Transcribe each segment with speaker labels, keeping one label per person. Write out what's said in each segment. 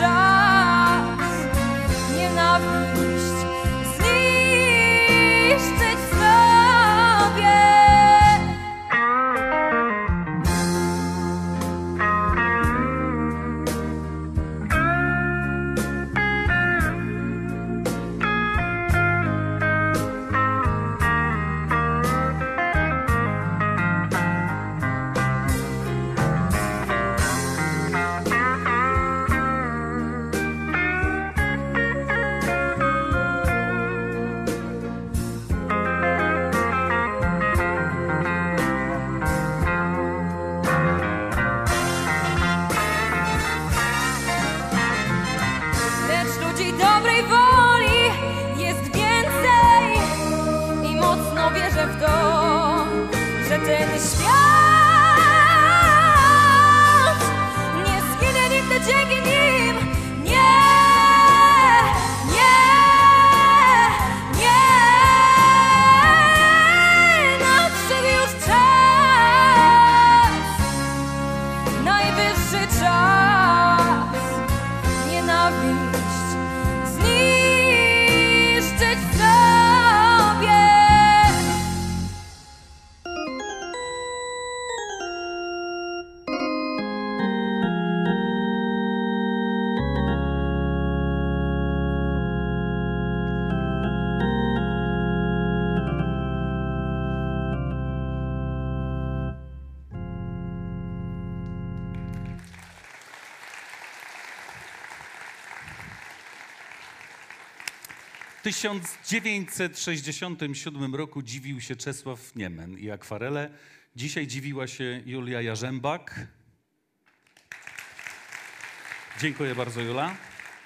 Speaker 1: czas nienawiść zniszczyć w sobie. Dobrej woli jest więcej i mocno wierzę w to, że ten świat nie zginie nigdy dzięki nim. Nie, nie, nie. Nadszedł już czas, najwyższy czas nienawiść zniszczyć w sobie.
Speaker 2: W 1967 roku dziwił się Czesław Niemen i akwarele. Dzisiaj dziwiła się Julia Jarzębak. Dziękuję bardzo, Jula.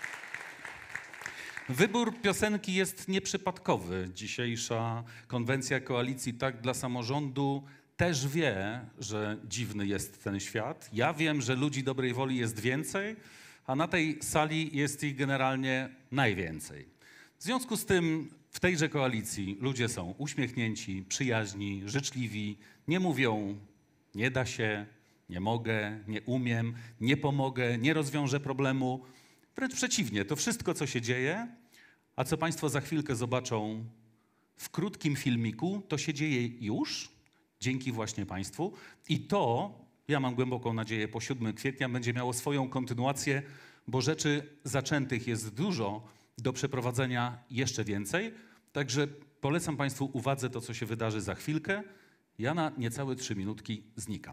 Speaker 2: Wybór piosenki jest nieprzypadkowy. Dzisiejsza konwencja koalicji Tak dla samorządu też wie, że dziwny jest ten świat. Ja wiem, że ludzi dobrej woli jest więcej, a na tej sali jest ich generalnie najwięcej. W związku z tym w tejże koalicji ludzie są uśmiechnięci, przyjaźni, życzliwi, nie mówią nie da się, nie mogę, nie umiem, nie pomogę, nie rozwiążę problemu. Wręcz przeciwnie, to wszystko, co się dzieje, a co Państwo za chwilkę zobaczą w krótkim filmiku, to się dzieje już, dzięki właśnie Państwu. I to, ja mam głęboką nadzieję, po 7 kwietnia będzie miało swoją kontynuację, bo rzeczy zaczętych jest dużo, do przeprowadzenia jeszcze więcej. Także polecam Państwu uwadze to, co się wydarzy za chwilkę. Ja na niecałe 3 minutki znikam.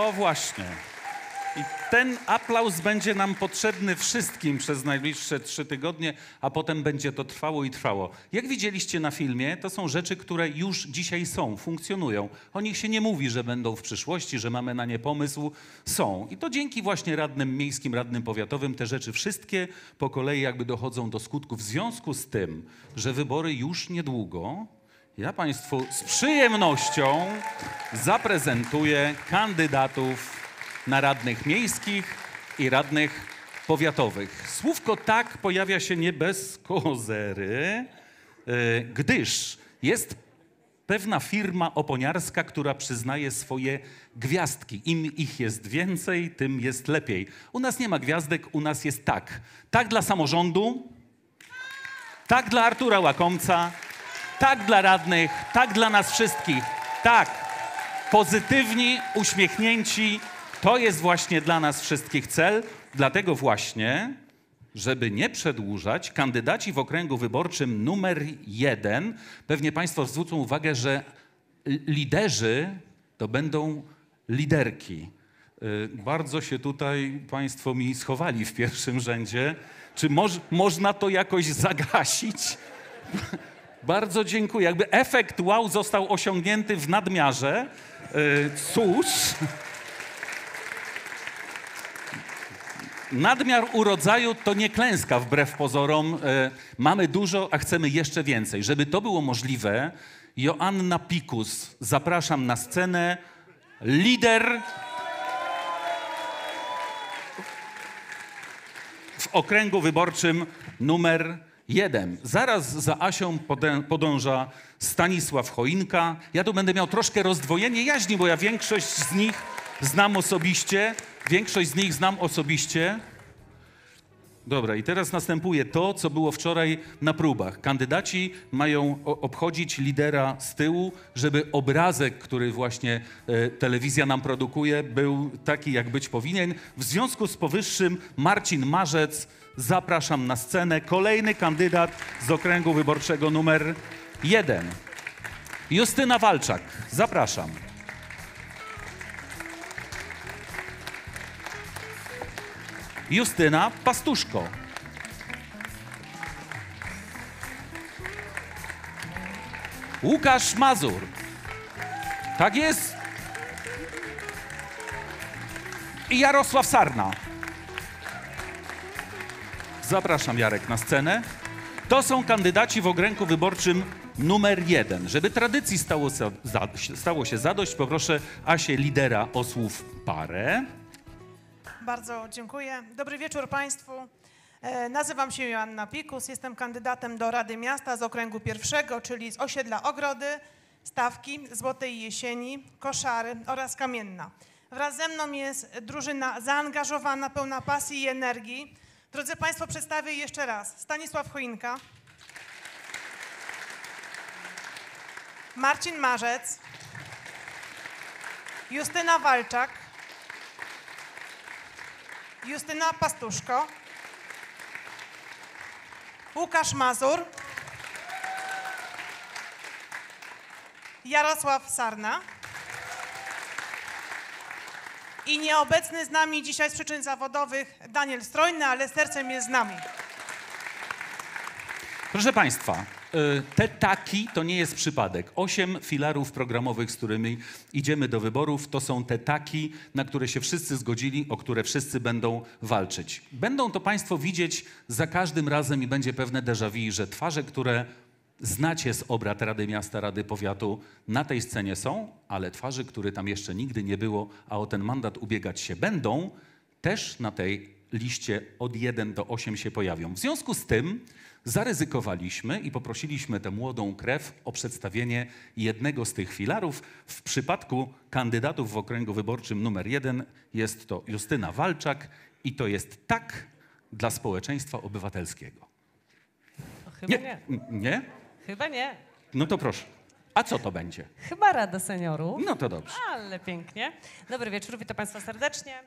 Speaker 2: O właśnie. I ten aplauz będzie nam potrzebny wszystkim przez najbliższe 3 tygodnie, a potem będzie to trwało i trwało. Jak widzieliście na filmie, to są rzeczy, które już dzisiaj są, funkcjonują. O nich się nie mówi, że będą w przyszłości, że mamy na nie pomysł. Są. I to dzięki właśnie radnym miejskim, radnym powiatowym te rzeczy wszystkie po kolei jakby dochodzą do skutku. W związku z tym, że wybory już niedługo, ja Państwu z przyjemnością zaprezentuję kandydatów na radnych miejskich i radnych powiatowych. Słówko tak pojawia się nie bez kozery, gdyż jest pewna firma oponiarska, która przyznaje swoje gwiazdki. Im ich jest więcej, tym jest lepiej. U nas nie ma gwiazdek, u nas jest tak. Tak dla samorządu, tak dla Artura Łakomca, tak dla radnych, tak dla nas wszystkich. Tak, pozytywni, uśmiechnięci, to jest właśnie dla nas wszystkich cel. Dlatego właśnie, żeby nie przedłużać, kandydaci w okręgu wyborczym numer 1, pewnie Państwo zwrócą uwagę, że liderzy to będą liderki. Bardzo się tutaj Państwo mi schowali w pierwszym rzędzie. Czy można to jakoś zagasić? Bardzo dziękuję. Jakby efekt wow został osiągnięty w nadmiarze. Cóż... Nadmiar urodzaju to nie klęska wbrew pozorom. Mamy dużo, a chcemy jeszcze więcej. Żeby to było możliwe, Joanna Pikus, zapraszam na scenę. Lider w okręgu wyborczym numer 1. Zaraz za Asią podąża Stanisław Choinka. Ja tu będę miał troszkę rozdwojenie jaźni, bo ja większość z nich znam osobiście. Dobra, i teraz następuje to, co było wczoraj na próbach. Kandydaci mają obchodzić lidera z tyłu, żeby obrazek, który właśnie telewizja nam produkuje, był taki, jak być powinien. W związku z powyższym Marcin Marzec, zapraszam na scenę. Kolejny kandydat z okręgu wyborczego numer 1. Justyna Walczak, zapraszam. Justyna Pastuszko. Łukasz Mazur. Tak jest. I Jarosław Sarna. Zapraszam, Jarek, na scenę. To są kandydaci w okręgu wyborczym numer 1. Żeby tradycji stało się zadość, poproszę Asię, lidera, o słów parę.
Speaker 3: Bardzo dziękuję. Dobry wieczór Państwu. Nazywam się Joanna Pikus, jestem kandydatem do Rady Miasta z okręgu 1, czyli z osiedla Ogrody, Stawki, Złotej Jesieni, Koszary oraz Kamienna. Wraz ze mną jest drużyna zaangażowana, pełna pasji i energii. Drodzy Państwo, przedstawię jeszcze raz. Stanisław Choinka, Marcin Marzec, Justyna Walczak, Justyna Pastuszko, Łukasz Mazur, Jarosław Sarna i nieobecny z nami dzisiaj z przyczyn zawodowych Daniel Strojny, ale sercem jest z nami.
Speaker 2: Proszę Państwa, te taki to nie jest przypadek. 8 filarów programowych, z którymi idziemy do wyborów, to są te taki, na które się wszyscy zgodzili, o które wszyscy będą walczyć. Będą to Państwo widzieć za każdym razem i będzie pewne déjà vu, że twarze, które znacie z obrad Rady Miasta, Rady Powiatu, na tej scenie są, ale twarzy, które tam jeszcze nigdy nie było, a o ten mandat ubiegać się będą, też na tej liście od 1 do 8 się pojawią. W związku z tym zaryzykowaliśmy i poprosiliśmy tę młodą krew o przedstawienie jednego z tych filarów. W przypadku kandydatów w okręgu wyborczym numer 1 jest to Justyna Walczak i to jest tak dla społeczeństwa obywatelskiego.
Speaker 4: No, chyba nie.
Speaker 2: Nie?
Speaker 4: Chyba nie.
Speaker 2: No to proszę. A co to będzie?
Speaker 4: Chyba Rada Seniorów.
Speaker 2: No to dobrze.
Speaker 4: Ale pięknie. Dobry wieczór, witam Państwa serdecznie.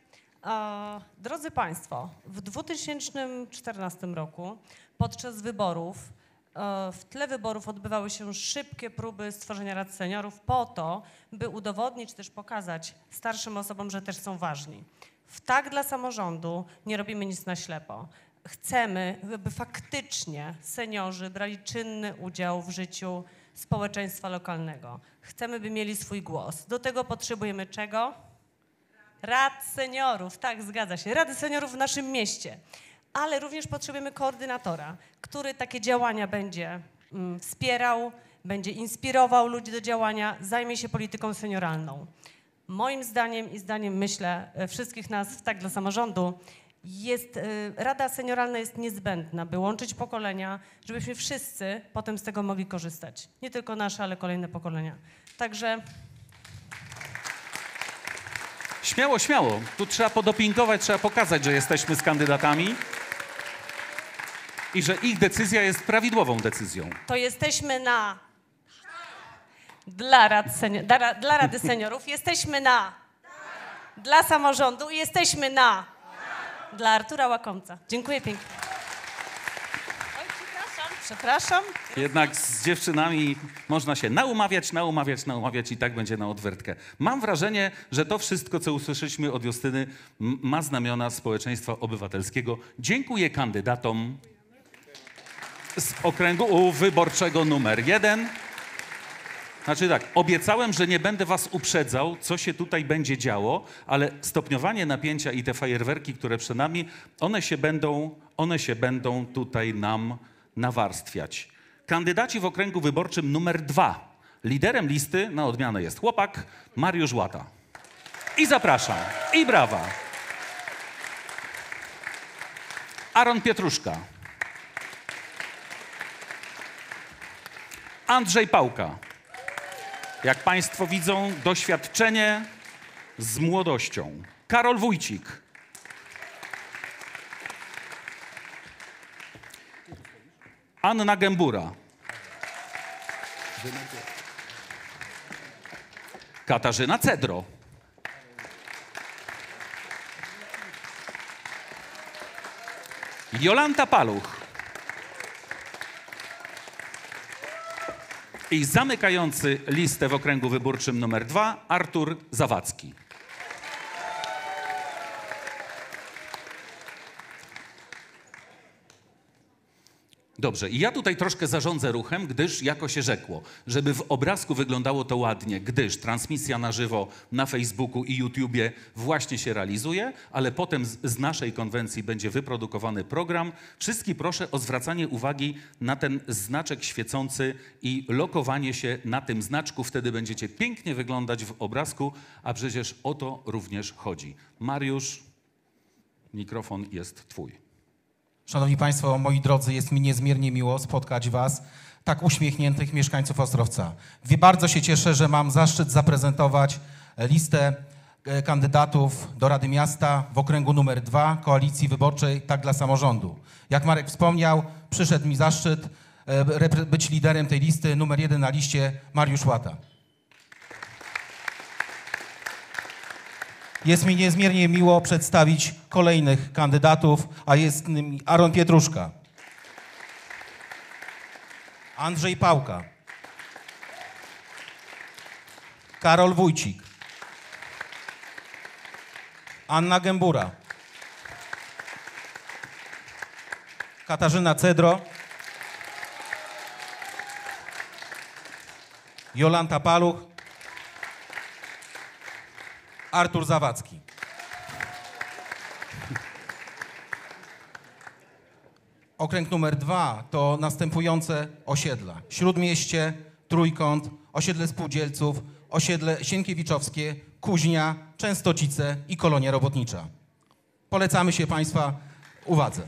Speaker 4: Drodzy Państwo, w 2014 roku podczas wyborów w tle wyborów odbywały się szybkie próby stworzenia rad seniorów po to, by udowodnić, też pokazać starszym osobom, że też są ważni. W Tak dla samorządu nie robimy nic na ślepo. Chcemy, by faktycznie seniorzy brali czynny udział w życiu społeczeństwa lokalnego. Chcemy, by mieli swój głos. Do tego potrzebujemy czego? Rad seniorów, tak, zgadza się. Rady seniorów w naszym mieście. Ale również potrzebujemy koordynatora, który takie działania będzie wspierał, będzie inspirował ludzi do działania, zajmie się polityką senioralną. Moim zdaniem i zdaniem, myślę, wszystkich nas w Tak dla samorządu, Rada Senioralna jest niezbędna, by łączyć pokolenia, żebyśmy wszyscy potem z tego mogli korzystać. Nie tylko nasze, ale kolejne pokolenia. Także...
Speaker 2: Śmiało, śmiało. Tu trzeba podopingować, trzeba pokazać, że jesteśmy z kandydatami i że ich decyzja jest prawidłową decyzją.
Speaker 4: To jesteśmy dla Rady Seniorów, jesteśmy dla samorządu i jesteśmy dla Artura Łakomca. Dziękuję pięknie. Oj, przepraszam.
Speaker 2: Jednak z dziewczynami można się naumawiać i tak będzie na odwrotkę. Mam wrażenie, że to wszystko, co usłyszeliśmy od Justyny, ma znamiona społeczeństwa obywatelskiego. Dziękuję kandydatom z okręgu wyborczego numer 1. Znaczy tak, obiecałem, że nie będę was uprzedzał, co się tutaj będzie działo, ale stopniowanie napięcia i te fajerwerki, które przed nami, one się będą tutaj nam nawarstwiać. Kandydaci w okręgu wyborczym numer 2. Liderem listy na odmianę jest chłopak Mariusz Łata. I zapraszam. I brawa. Aaron Pietruszka. Andrzej Pałka. Jak państwo widzą, doświadczenie z młodością. Karol Wójcik. Anna Gębura. Katarzyna Cedro. Jolanta Paluch. I zamykający listę w okręgu wyborczym numer 2 Artur Zawadzki. Dobrze, i ja tutaj troszkę zarządzę ruchem, gdyż jako się rzekło, żeby w obrazku wyglądało to ładnie, gdyż transmisja na żywo na Facebooku i YouTubie właśnie się realizuje, ale potem z naszej konwencji będzie wyprodukowany program. Wszystkich proszę o zwracanie uwagi na ten znaczek świecący i lokowanie się na tym znaczku. Wtedy będziecie pięknie wyglądać w obrazku, a przecież o to również chodzi. Mariusz, mikrofon jest twój.
Speaker 5: Szanowni Państwo, moi drodzy, jest mi niezmiernie miło spotkać Was, tak uśmiechniętych mieszkańców Ostrowca. Bardzo się cieszę, że mam zaszczyt zaprezentować listę kandydatów do Rady Miasta w okręgu numer 2 Koalicji Wyborczej Tak dla Samorządu. Jak Marek wspomniał, przyszedł mi zaszczyt być liderem tej listy. Numer 1 na liście Mariusz Łata. Jest mi niezmiernie miło przedstawić kolejnych kandydatów, a jest nimi Aaron Pietruszka, Andrzej Pałka, Karol Wójcik, Anna Gębura, Katarzyna Cedro, Jolanta Paluch, Artur Zawadzki. Okręg numer 2 to następujące osiedla. Śródmieście, Trójkąt, osiedle Spółdzielców, osiedle Sienkiewiczowskie, Kuźnia, Częstocice i Kolonia Robotnicza. Polecamy się Państwa uwadze.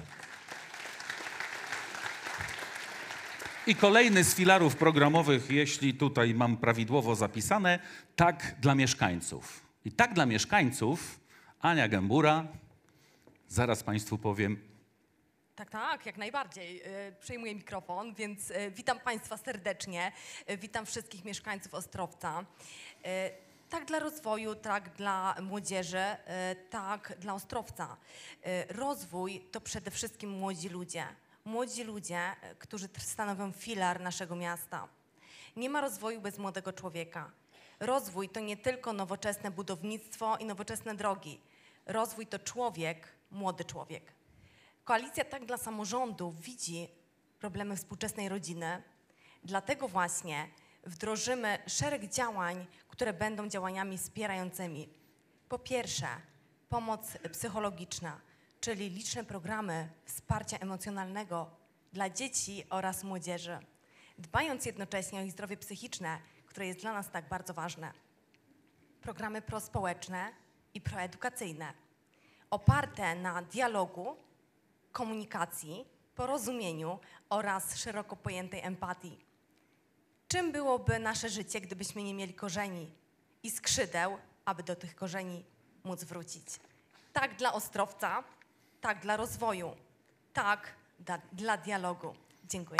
Speaker 2: I kolejny z filarów programowych, jeśli tutaj mam prawidłowo zapisane, Tak dla mieszkańców. I Tak dla mieszkańców Ania Gębura, zaraz Państwu powiem.
Speaker 6: Tak, jak najbardziej. Przejmuję mikrofon, więc witam Państwa serdecznie. Witam wszystkich mieszkańców Ostrowca. Tak dla rozwoju, tak dla młodzieży, tak dla Ostrowca. Rozwój to przede wszystkim młodzi ludzie. Młodzi ludzie, którzy stanowią filar naszego miasta. Nie ma rozwoju bez młodego człowieka. Rozwój to nie tylko nowoczesne budownictwo i nowoczesne drogi. Rozwój to człowiek, młody człowiek. Koalicja Tak dla Samorządu widzi problemy współczesnej rodziny. Dlatego właśnie wdrożymy szereg działań, które będą działaniami wspierającymi. Po pierwsze, pomoc psychologiczna, czyli liczne programy wsparcia emocjonalnego dla dzieci oraz młodzieży, dbając jednocześnie o ich zdrowie psychiczne, które jest dla nas tak bardzo ważne. Programy prospołeczne i proedukacyjne, oparte na dialogu, komunikacji, porozumieniu oraz szeroko pojętej empatii. Czym byłoby nasze życie, gdybyśmy nie mieli korzeni i skrzydeł, aby do tych korzeni móc wrócić? Tak dla Ostrowca, tak dla rozwoju, tak dla dialogu. Dziękuję.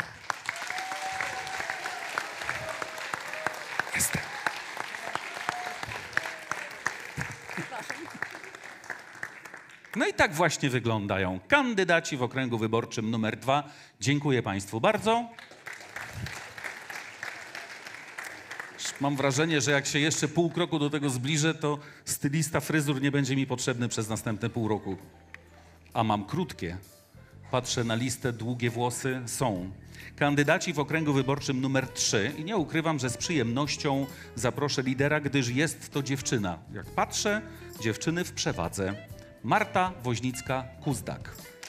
Speaker 2: Jestem. No i tak właśnie wyglądają kandydaci w okręgu wyborczym numer 2. Dziękuję Państwu bardzo. Mam wrażenie, że jak się jeszcze pół kroku do tego zbliżę, to stylista fryzur nie będzie mi potrzebny przez następne pół roku. A mam krótkie. Patrzę na listę, długie włosy są. Kandydaci w okręgu wyborczym numer 3 i nie ukrywam, że z przyjemnością zaproszę lidera, gdyż jest to dziewczyna. Jak patrzę, dziewczyny w przewadze. Marta Woźnicka-Kuzdak.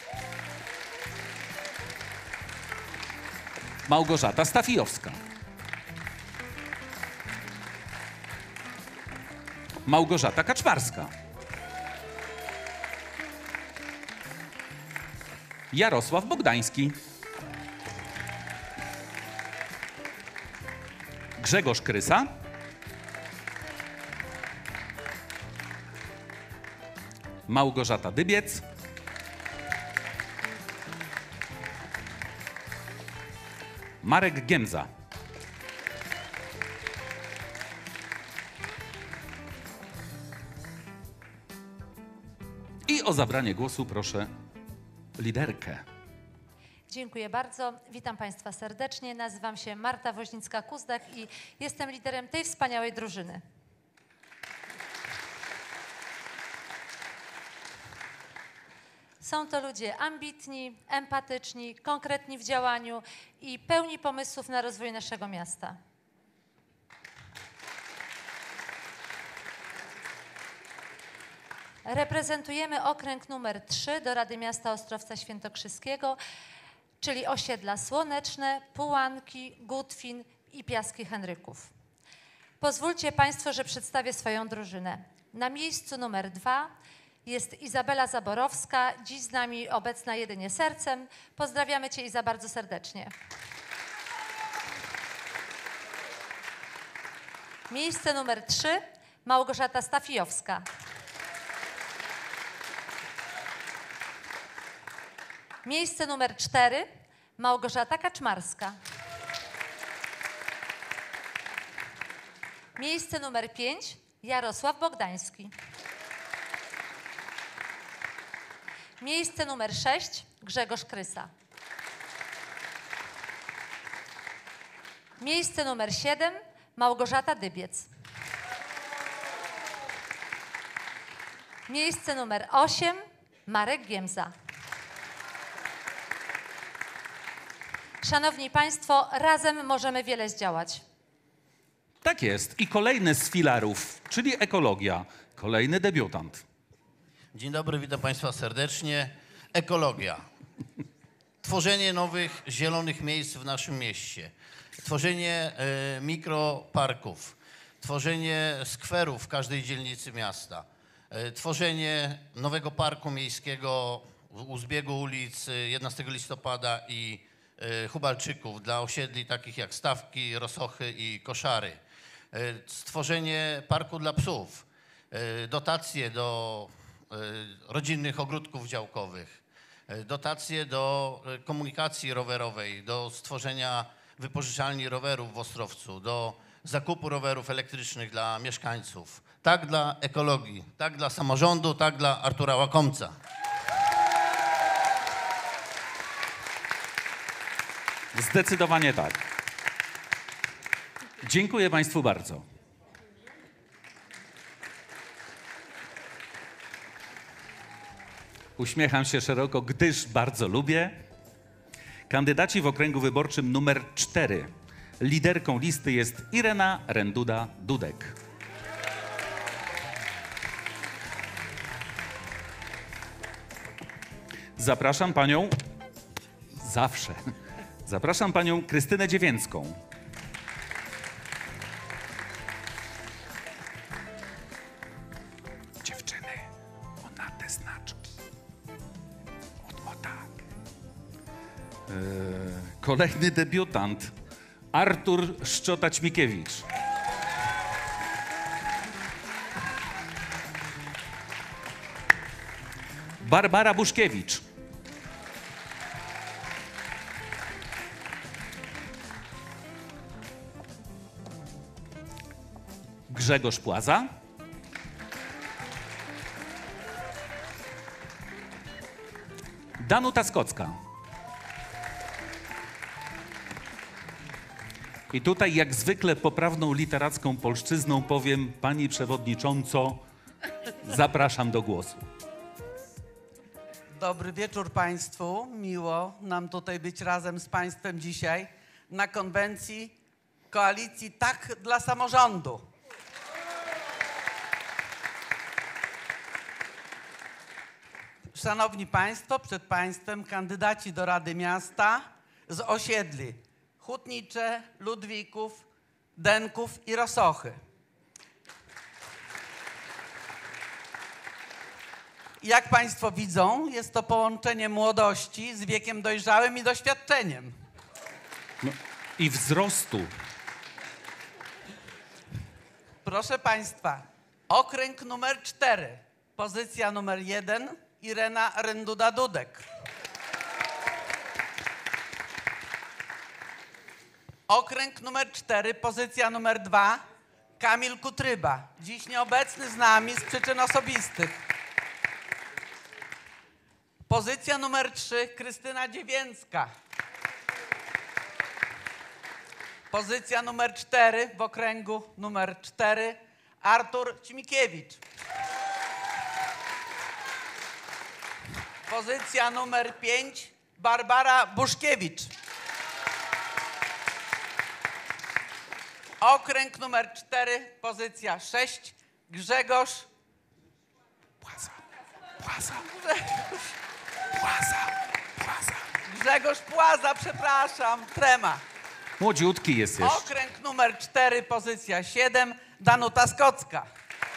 Speaker 2: Małgorzata Stafijowska. Małgorzata Kaczmarska. Jarosław Bogdański. Grzegorz Krysa. Małgorzata Dybiec. Marek Giemza. I o zabranie głosu proszę liderkę.
Speaker 7: Dziękuję bardzo. Witam Państwa serdecznie. Nazywam się Marta Woźnicka-Kuzdak i jestem liderem tej wspaniałej drużyny. Są to ludzie ambitni, empatyczni, konkretni w działaniu i pełni pomysłów na rozwój naszego miasta. Reprezentujemy okręg numer 3 do Rady Miasta Ostrowca Świętokrzyskiego, czyli osiedla Słoneczne, Pułanki, Gutwin i Piaski Henryków. Pozwólcie Państwo, że przedstawię swoją drużynę. Na miejscu numer 2 jest Izabela Zaborowska, dziś z nami obecna jedynie sercem. Pozdrawiamy Cię, Iza, bardzo serdecznie. Miejsce numer 3 Małgorzata Stafijowska. Miejsce numer 4 Małgorzata Kaczmarska. Miejsce numer 5 Jarosław Bogdański. Miejsce numer 6 Grzegorz Krysa. Miejsce numer 7 Małgorzata Dybiec. Miejsce numer 8 Marek Giemza. Szanowni Państwo, razem możemy wiele zdziałać.
Speaker 2: Tak jest. I kolejny z filarów, czyli ekologia. Kolejny debiutant.
Speaker 8: Dzień dobry, witam Państwa serdecznie. Ekologia. Tworzenie nowych, zielonych miejsc w naszym mieście. Tworzenie mikroparków. Tworzenie skwerów w każdej dzielnicy miasta. Tworzenie nowego parku miejskiego u zbiegu ulic 11 listopada i Hubalczyków dla osiedli takich jak Stawki, Rosochy i Koszary. Stworzenie parku dla psów. Dotacje do rodzinnych ogródków działkowych. Dotacje do komunikacji rowerowej, do stworzenia wypożyczalni rowerów w Ostrowcu, do zakupu rowerów elektrycznych dla mieszkańców. Tak dla ekologii, tak dla samorządu, tak dla Artura Łakomca.
Speaker 2: Zdecydowanie tak. Dziękuję Państwu bardzo. Uśmiecham się szeroko, gdyż bardzo lubię. Kandydaci w okręgu wyborczym numer 4. Liderką listy jest Irena Renduda-Dudek. Zapraszam panią, zawsze, zapraszam panią Krystynę Dziewięcką. Dziewczyny, ona te znaczki. O tak. Kolejny debiutant, Artur Szczota-Ćmikiewicz. Barbara Buszkiewicz. Grzegorz Płaza. Danuta Skocka. I tutaj jak zwykle poprawną literacką polszczyzną powiem: pani przewodnicząco, zapraszam do głosu.
Speaker 9: Dobry wieczór Państwu. Miło nam tutaj być razem z Państwem dzisiaj na konwencji koalicji Tak dla samorządu. Szanowni Państwo, przed Państwem kandydaci do Rady Miasta z osiedli Hutnicze, Ludwików, Denków i Rosochy. Jak Państwo widzą, jest to połączenie młodości z wiekiem dojrzałym i doświadczeniem.
Speaker 2: No, i wzrostu.
Speaker 9: Proszę Państwa, okręg numer 4, pozycja numer 1, Irena Renduda-Dudek. Okręg numer 4, pozycja numer 2, Kamil Kutryba, dziś nieobecny z nami z przyczyn osobistych. Pozycja numer 3, Krystyna Dziewięcka. Pozycja numer 4 w okręgu numer 4, Artur Ćmikiewicz. Pozycja numer 5, Barbara Buszkiewicz. Okręg numer 4, pozycja 6, Grzegorz
Speaker 2: Płaza, Płaza,
Speaker 9: Grzegorz Płaza, przepraszam, trema.
Speaker 2: Młodziutki jest jeszcze.
Speaker 9: Okręg numer 4, pozycja 7, Danuta Skocka.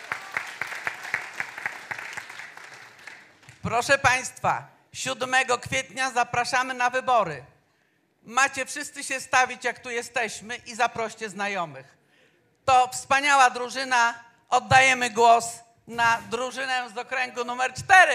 Speaker 9: Proszę Państwa, 7 kwietnia zapraszamy na wybory. Macie wszyscy się stawić, jak tu jesteśmy, i zaproście znajomych. To wspaniała drużyna. Oddajemy głos na drużynę z okręgu numer 4.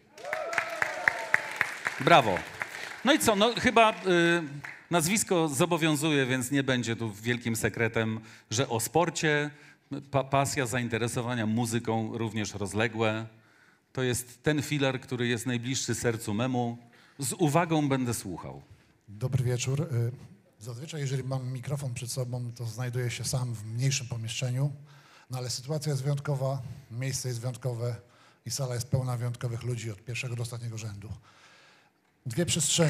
Speaker 2: Brawo. No i co, no chyba nazwisko zobowiązuje, więc nie będzie tu wielkim sekretem, że o sporcie, pasja, zainteresowania muzyką również rozległe. To jest ten filar, który jest najbliższy sercu memu. Z uwagą będę słuchał.
Speaker 10: Dobry wieczór. Zazwyczaj, jeżeli mam mikrofon przed sobą, to znajduję się sam w mniejszym pomieszczeniu, no ale sytuacja jest wyjątkowa, miejsce jest wyjątkowe i sala jest pełna wyjątkowych ludzi od pierwszego do ostatniego rzędu. Dwie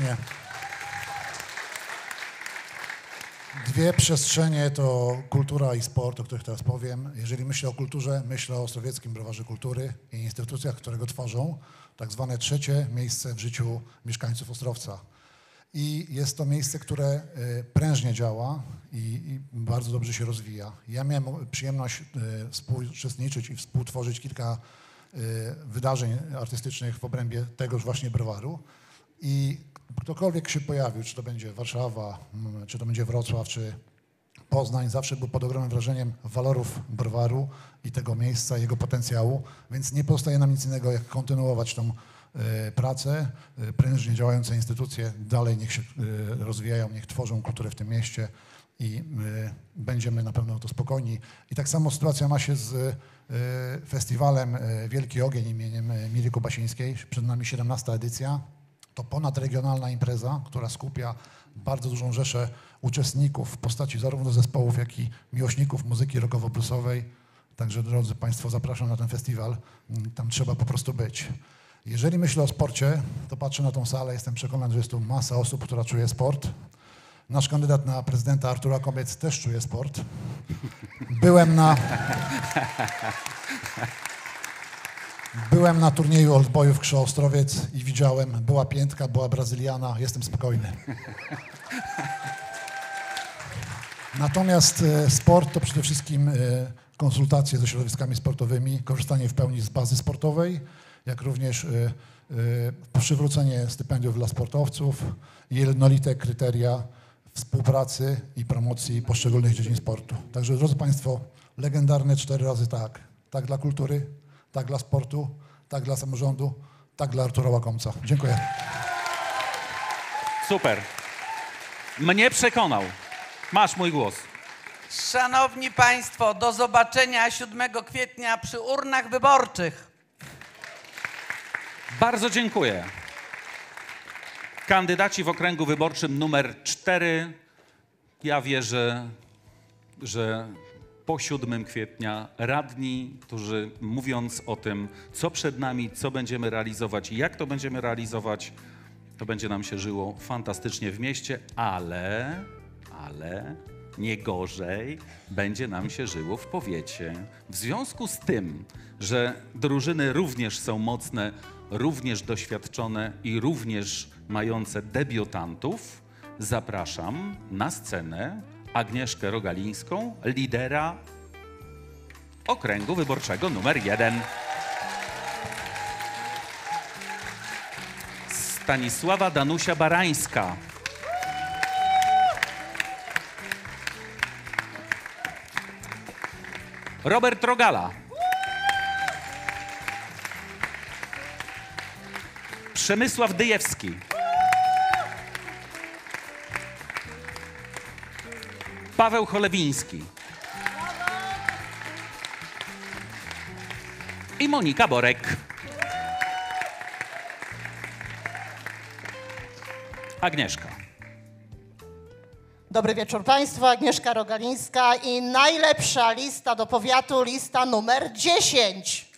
Speaker 10: przestrzenie to kultura i sport, o których teraz powiem. Jeżeli myślę o kulturze, myślę o Ostrowieckim Browarze Kultury i instytucjach, które go tworzą, tak zwane trzecie miejsce w życiu mieszkańców Ostrowca. I jest to miejsce, które prężnie działa i bardzo dobrze się rozwija. Ja miałem przyjemność współuczestniczyć i współtworzyć kilka wydarzeń artystycznych w obrębie tegoż właśnie browaru. I ktokolwiek się pojawił, czy to będzie Warszawa, czy to będzie Wrocław, czy Poznań, zawsze był pod ogromnym wrażeniem walorów browaru i tego miejsca, jego potencjału, więc nie pozostaje nam nic innego, jak kontynuować tą pracę. Prężnie działające instytucje dalej niech się rozwijają, niech tworzą kulturę w tym mieście i będziemy na pewno to spokojni. I tak samo sytuacja ma się z festiwalem Wielki Ogień imieniem Mili Kubasińskiej. Przed nami 17. edycja. To ponadregionalna impreza, która skupia bardzo dużą rzeszę uczestników w postaci zarówno zespołów, jak i miłośników muzyki rockowo-bluesowej. Także, drodzy Państwo, zapraszam na ten festiwal. Tam trzeba po prostu być. Jeżeli myślę o sporcie, to patrzę na tą salę, jestem przekonany, że jest tu masa osób, która czuje sport. Nasz kandydat na prezydenta Artur Akobiec też czuje sport. Byłem na turnieju oldboyów Krzą Ostrowiec i widziałem, była piętka, była Brazyliana, jestem spokojny. Natomiast sport to przede wszystkim konsultacje ze środowiskami sportowymi, korzystanie w pełni z bazy sportowej, jak również przywrócenie stypendiów dla sportowców i jednolite kryteria współpracy i promocji poszczególnych dziedzin sportu. Także, drodzy Państwo, legendarne 4 razy tak. Tak dla kultury, tak dla sportu, tak dla samorządu, tak dla Artura Łakomca. Dziękuję.
Speaker 2: Super. Mnie przekonał. Masz mój głos.
Speaker 9: Szanowni Państwo, do zobaczenia 7 kwietnia przy urnach wyborczych.
Speaker 2: Bardzo dziękuję. Kandydaci w okręgu wyborczym numer 4. Ja wierzę, że po 7 kwietnia radni, którzy mówiąc o tym, co przed nami, co będziemy realizować i jak to będziemy realizować, to będzie nam się żyło fantastycznie w mieście, ale nie gorzej będzie nam się żyło w powiecie. W związku z tym, że drużyny również są mocne, również doświadczone i również mające debiutantów, zapraszam na scenę Agnieszkę Rogalińską, lidera okręgu wyborczego numer 1. Stanisława Danusia Barańska. Robert Rogala. Przemysław Dyjewski. Paweł Cholewiński. I Monika Borek. Agnieszka.
Speaker 11: Dobry wieczór Państwu, Agnieszka Rogalińska i najlepsza lista do powiatu, lista numer 10.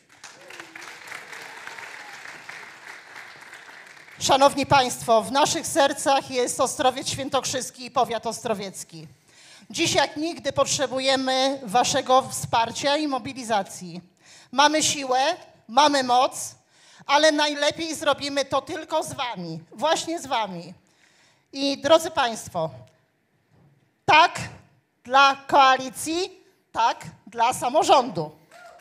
Speaker 11: Szanowni Państwo, w naszych sercach jest Ostrowiec Świętokrzyski i powiat ostrowiecki. Dziś jak nigdy potrzebujemy Waszego wsparcia i mobilizacji. Mamy siłę, mamy moc, ale najlepiej zrobimy to tylko z Wami, właśnie z Wami. I drodzy Państwo, tak dla koalicji, tak dla samorządu.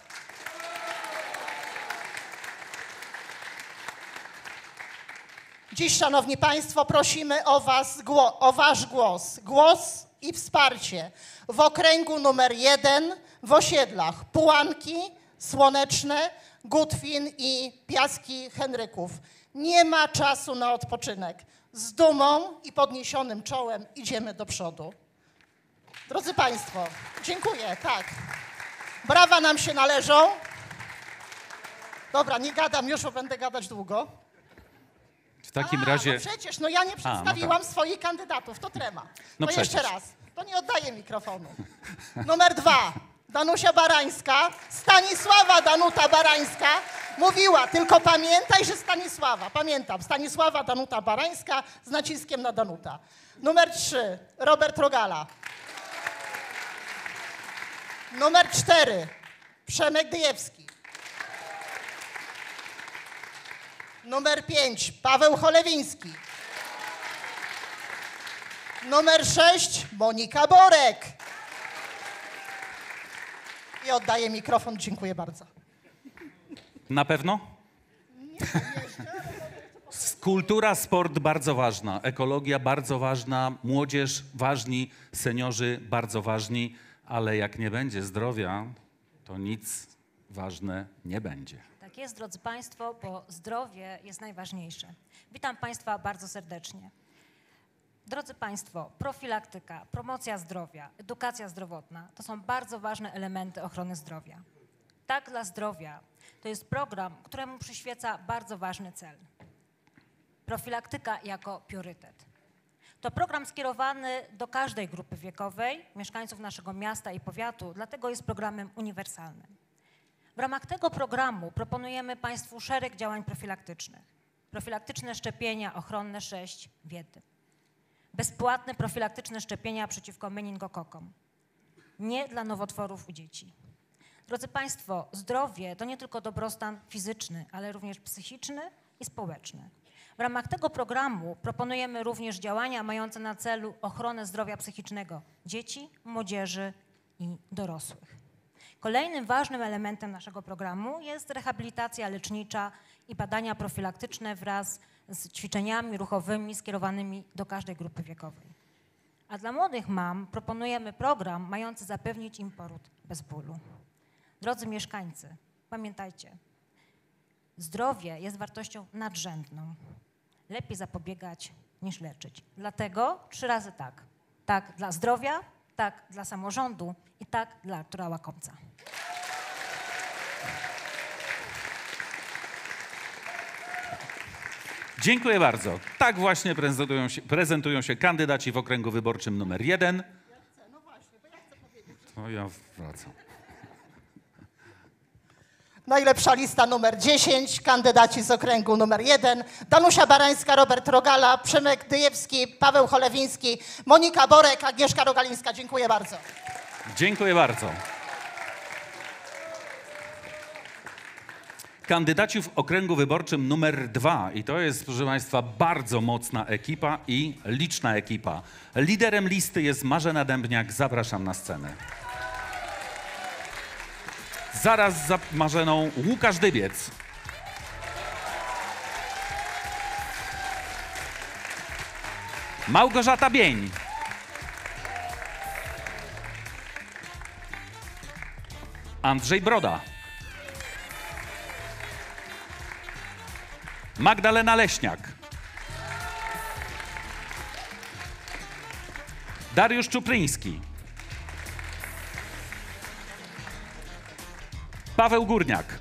Speaker 11: Dziś, Szanowni Państwo, prosimy o Wasz głos i wsparcie w okręgu numer 1 w osiedlach Pułanki, Słoneczne, Gutwin i Piaski Henryków. Nie ma czasu na odpoczynek. Z dumą i podniesionym czołem idziemy do przodu. Drodzy Państwo, dziękuję, tak. Brawa nam się należą. Dobra, nie gadam już, bo będę gadać długo.
Speaker 2: W takim razie...
Speaker 11: No przecież, no ja nie przedstawiłam swoich kandydatów, to trema.
Speaker 2: No
Speaker 11: To jeszcze
Speaker 2: przecież.
Speaker 11: raz, to nie oddaję mikrofonu. Numer 2, Danusia Barańska, Stanisława Danuta Barańska. Mówiła, tylko pamiętaj, że Stanisława, pamiętam, Stanisława Danuta Barańska z naciskiem na Danuta. Numer 3, Robert Rogala. Numer 4, Przemek Dyjewski. Numer 5, Paweł Cholewiński. Numer 6, Monika Borek. I oddaję mikrofon, dziękuję bardzo.
Speaker 2: Na pewno? Kultura, sport bardzo ważna, ekologia bardzo ważna, młodzież ważni, seniorzy bardzo ważni, ale jak nie będzie zdrowia, to nic ważne nie będzie.
Speaker 12: Tak jest, drodzy Państwo, bo zdrowie jest najważniejsze. Witam Państwa bardzo serdecznie. Drodzy Państwo, profilaktyka, promocja zdrowia, edukacja zdrowotna to są bardzo ważne elementy ochrony zdrowia. Tak dla zdrowia to jest program, któremu przyświeca bardzo ważny cel. Profilaktyka jako priorytet. To program skierowany do każdej grupy wiekowej, mieszkańców naszego miasta i powiatu, dlatego jest programem uniwersalnym. W ramach tego programu proponujemy Państwu szereg działań profilaktycznych. Profilaktyczne szczepienia ochronne 6 w jednym. Bezpłatne profilaktyczne szczepienia przeciwko meningokokom. Nie dla nowotworów u dzieci. Drodzy Państwo, zdrowie to nie tylko dobrostan fizyczny, ale również psychiczny i społeczny. W ramach tego programu proponujemy również działania mające na celu ochronę zdrowia psychicznego dzieci, młodzieży i dorosłych. Kolejnym ważnym elementem naszego programu jest rehabilitacja lecznicza i badania profilaktyczne wraz z ćwiczeniami ruchowymi skierowanymi do każdej grupy wiekowej. A dla młodych mam proponujemy program mający zapewnić im poród bez bólu. Drodzy mieszkańcy, pamiętajcie, zdrowie jest wartością nadrzędną. Lepiej zapobiegać niż leczyć. Dlatego 3 razy tak. Tak dla zdrowia, tak dla samorządu i tak dla Artura Łakomca.
Speaker 2: Dziękuję bardzo. Tak właśnie prezentują się kandydaci w okręgu wyborczym numer 1. To ja wracam.
Speaker 11: Najlepsza lista numer 10, kandydaci z okręgu numer 1, Danusia Barańska, Robert Rogala, Przemek Dyjewski, Paweł Cholewiński, Monika Borek, Agnieszka Rogalińska. Dziękuję bardzo.
Speaker 2: Dziękuję bardzo. Kandydaci w okręgu wyborczym numer 2 i to jest, proszę Państwa, bardzo mocna ekipa i liczna ekipa. Liderem listy jest Marzena Dębniak. Zapraszam na scenę. Zaraz za Marzeną Łukasz Dybiec. Małgorzata Bień. Andrzej Broda. Magdalena Leśniak. Dariusz Czupryński. Paweł Górniak.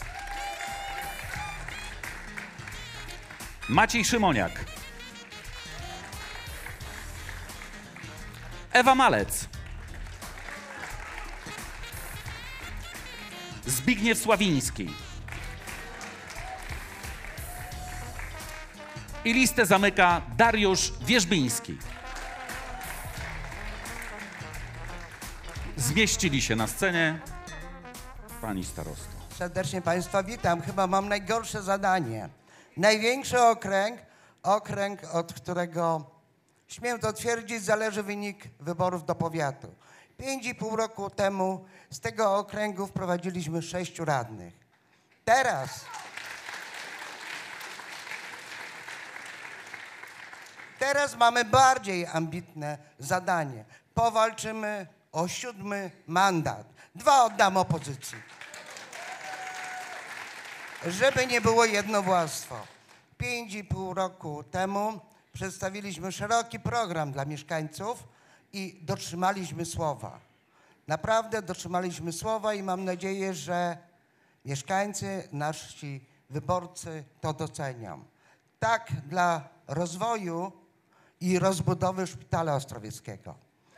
Speaker 2: Maciej Szymoniak. Ewa Malec. Zbigniew Sławiński. I listę zamyka Dariusz Wierzbiński. Zmieścili się na scenie. Pani starosto.
Speaker 13: Serdecznie Państwa witam. Chyba mam najgorsze zadanie. Największy okręg, od którego, śmiem to twierdzić, zależy wynik wyborów do powiatu. 5,5 roku temu z tego okręgu wprowadziliśmy 6 radnych. Teraz mamy bardziej ambitne zadanie. Powalczymy o 7. mandat. 2 oddam opozycji. Żeby nie było jednowładztwo. 5,5 roku temu przedstawiliśmy szeroki program dla mieszkańców i dotrzymaliśmy słowa. Naprawdę dotrzymaliśmy słowa i mam nadzieję, że mieszkańcy, nasi wyborcy to docenią. Tak dla rozwoju i rozbudowy Szpitala Ostrowieckiego.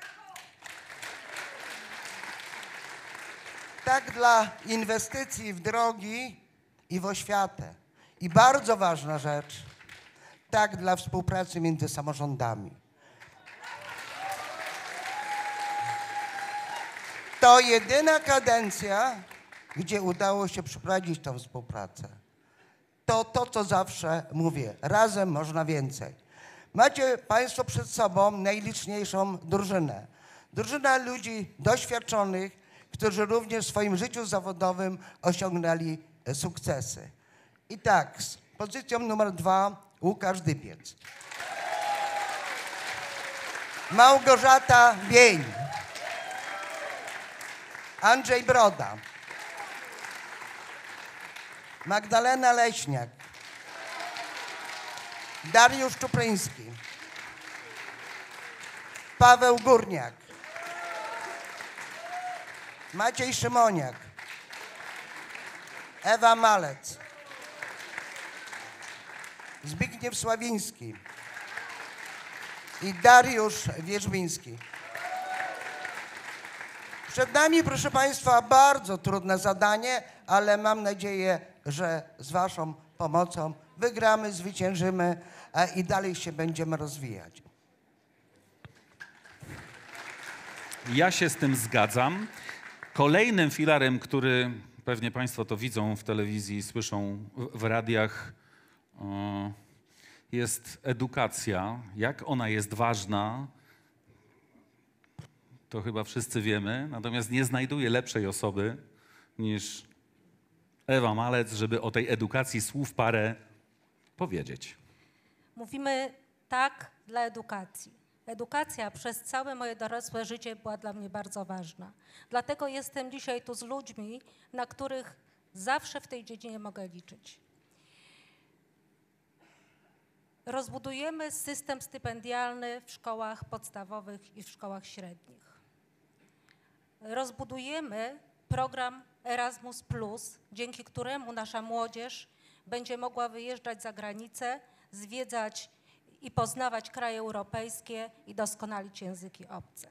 Speaker 13: Tak dla inwestycji w drogi i w oświatę. I bardzo ważna rzecz, tak dla współpracy między samorządami. To jedyna kadencja, gdzie udało się przeprowadzić tę współpracę. To, co zawsze mówię, razem można więcej. Macie Państwo przed sobą najliczniejszą drużynę. Drużyna ludzi doświadczonych, którzy również w swoim życiu zawodowym osiągnęli sukcesy. I tak, z pozycją numer 2 Łukasz Dybiec. Małgorzata Bień. Andrzej Broda. Magdalena Leśniak. Dariusz Czupryński. Paweł Górniak. Maciej Szymoniak. Ewa Malec. Zbigniew Sławiński i Dariusz Wierzbiński. Przed nami, proszę Państwa, bardzo trudne zadanie, ale mam nadzieję, że z Waszą pomocą wygramy, zwyciężymy i dalej się będziemy rozwijać.
Speaker 2: Ja się z tym zgadzam. Kolejnym filarem, który pewnie Państwo to widzą w telewizji, słyszą w radiach, jest edukacja. Jak ona jest ważna, to chyba wszyscy wiemy. Natomiast nie znajduję lepszej osoby niż Ewa Malec, żeby o tej edukacji słów parę powiedzieć.
Speaker 12: Mówimy tak dla edukacji. Edukacja przez całe moje dorosłe życie była dla mnie bardzo ważna. Dlatego jestem dzisiaj tu z ludźmi, na których zawsze w tej dziedzinie mogę liczyć. Rozbudujemy system stypendialny w szkołach podstawowych i w szkołach średnich. Rozbudujemy program Erasmus+, dzięki któremu nasza młodzież będzie mogła wyjeżdżać za granicę, zwiedzać i poznawać kraje europejskie i doskonalić języki obce.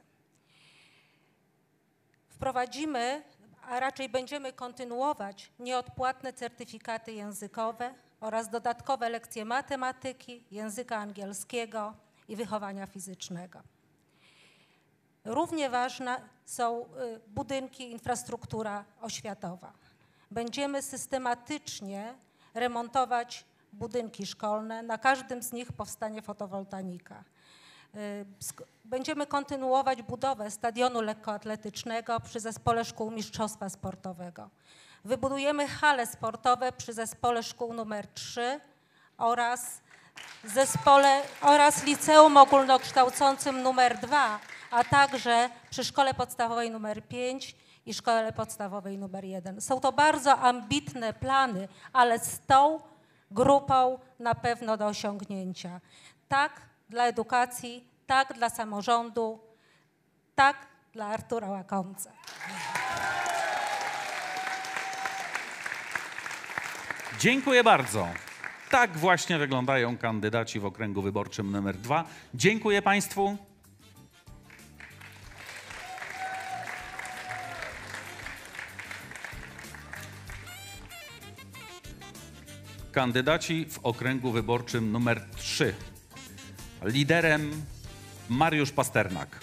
Speaker 12: Wprowadzimy, a raczej będziemy kontynuować nieodpłatne certyfikaty językowe oraz dodatkowe lekcje matematyki, języka angielskiego i wychowania fizycznego. Równie ważne są budynki, infrastruktura oświatowa. Będziemy systematycznie remontować budynki szkolne, na każdym z nich powstanie fotowoltaika. Będziemy kontynuować budowę stadionu lekkoatletycznego przy Zespole Szkół Mistrzostwa Sportowego. Wybudujemy hale sportowe przy Zespole Szkół nr 3 oraz Liceum Ogólnokształcącym nr 2, a także przy Szkole Podstawowej nr 5 i Szkole Podstawowej nr 1. Są to bardzo ambitne plany, ale z tą grupą na pewno do osiągnięcia. Tak dla edukacji, tak dla samorządu, tak dla Artura Łakomca.
Speaker 2: Dziękuję bardzo. Tak właśnie wyglądają kandydaci w okręgu wyborczym nr 2. Dziękuję Państwu. Kandydaci w okręgu wyborczym nr 3. Liderem Mariusz Pasternak.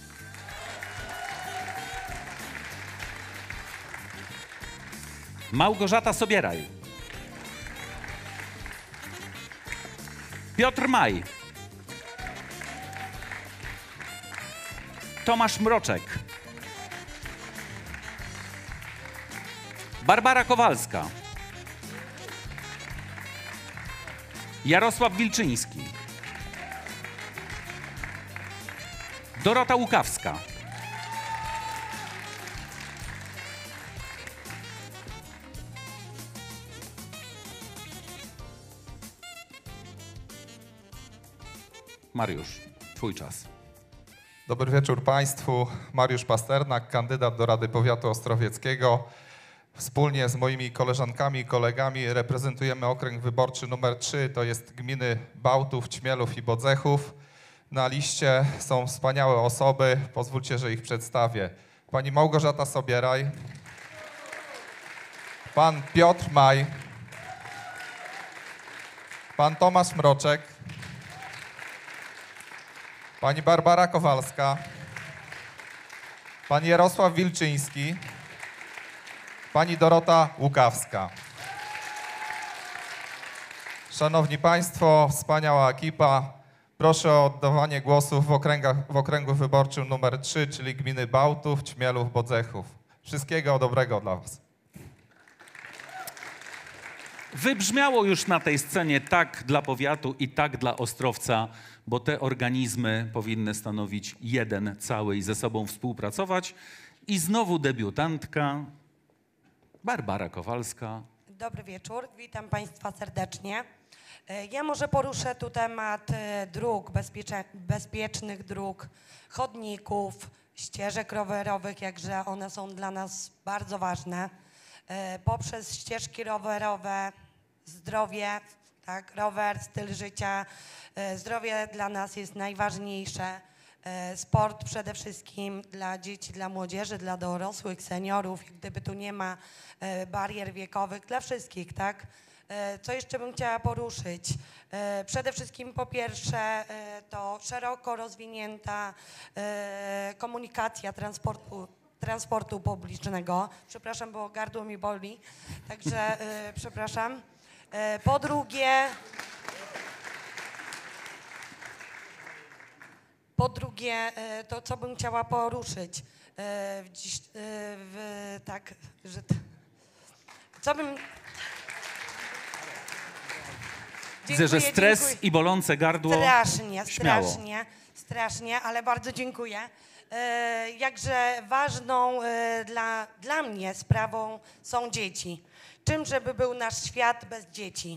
Speaker 2: Małgorzata Sobieraj. Piotr Maj. Tomasz Mroczek. Barbara Kowalska. Jarosław Wilczyński. Dorota Łukawska. Mariusz, twój czas.
Speaker 14: Dobry wieczór Państwu. Mariusz Pasternak, kandydat do Rady Powiatu Ostrowieckiego. Wspólnie z moimi koleżankami i kolegami reprezentujemy okręg wyborczy numer 3, to jest gminy Bałtów, Ćmielów i Bodzechów. Na liście są wspaniałe osoby, pozwólcie, że ich przedstawię. Pani Małgorzata Sobieraj, pan Piotr Maj, pan Tomasz Mroczek, pani Barbara Kowalska, pan Jarosław Wilczyński, pani Dorota Łukawska. Szanowni Państwo, wspaniała ekipa. Proszę o oddawanie głosów w okręgu wyborczym numer 3, czyli gminy Bałtów, Ćmielów, Bodzechów. Wszystkiego dobrego dla Was.
Speaker 2: Wybrzmiało już na tej scenie tak dla powiatu i tak dla Ostrowca, bo te organizmy powinny stanowić jeden cały i ze sobą współpracować. I znowu debiutantka Barbara Kowalska.
Speaker 15: Dobry wieczór, witam Państwa serdecznie. Ja może poruszę tu temat dróg, bezpiecznych dróg, chodników, ścieżek rowerowych, jakże one są dla nas bardzo ważne. Poprzez ścieżki rowerowe zdrowie tak? Rower, styl życia, zdrowie dla nas jest najważniejsze. Sport przede wszystkim dla dzieci, dla młodzieży, dla dorosłych, seniorów, jak gdyby tu nie ma barier wiekowych, dla wszystkich, tak? Co jeszcze bym chciała poruszyć? Przede wszystkim po pierwsze to szeroko rozwinięta komunikacja transportu publicznego. Przepraszam, bo gardło mi boli, także przepraszam. Po drugie, to co bym chciała poruszyć, co bym...
Speaker 2: Widzę, że stres i bolące gardło.
Speaker 15: Strasznie, ale bardzo dziękuję. Jakże ważną dla mnie sprawą są dzieci. Czym żeby był nasz świat bez dzieci?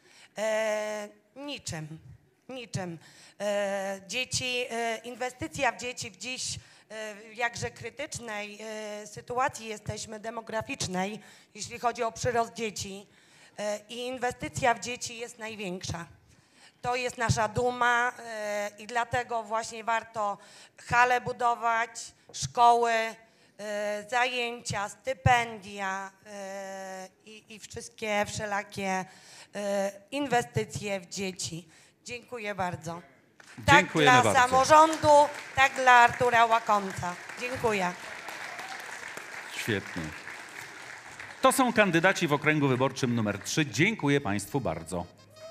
Speaker 15: Niczym. Inwestycja w dzieci w dziś jakże krytycznej sytuacji jesteśmy demograficznej, jeśli chodzi o przyrost dzieci. I inwestycja w dzieci jest największa. To jest nasza duma i dlatego właśnie warto hale budować, szkoły, zajęcia, stypendia i wszystkie wszelakie inwestycje w dzieci. Dziękuję bardzo.
Speaker 2: Dziękujemy
Speaker 15: tak dla samorządu, tak dla Artura Łakomca. Dziękuję.
Speaker 2: Świetnie. To są kandydaci w okręgu wyborczym nr 3. Dziękuję Państwu bardzo.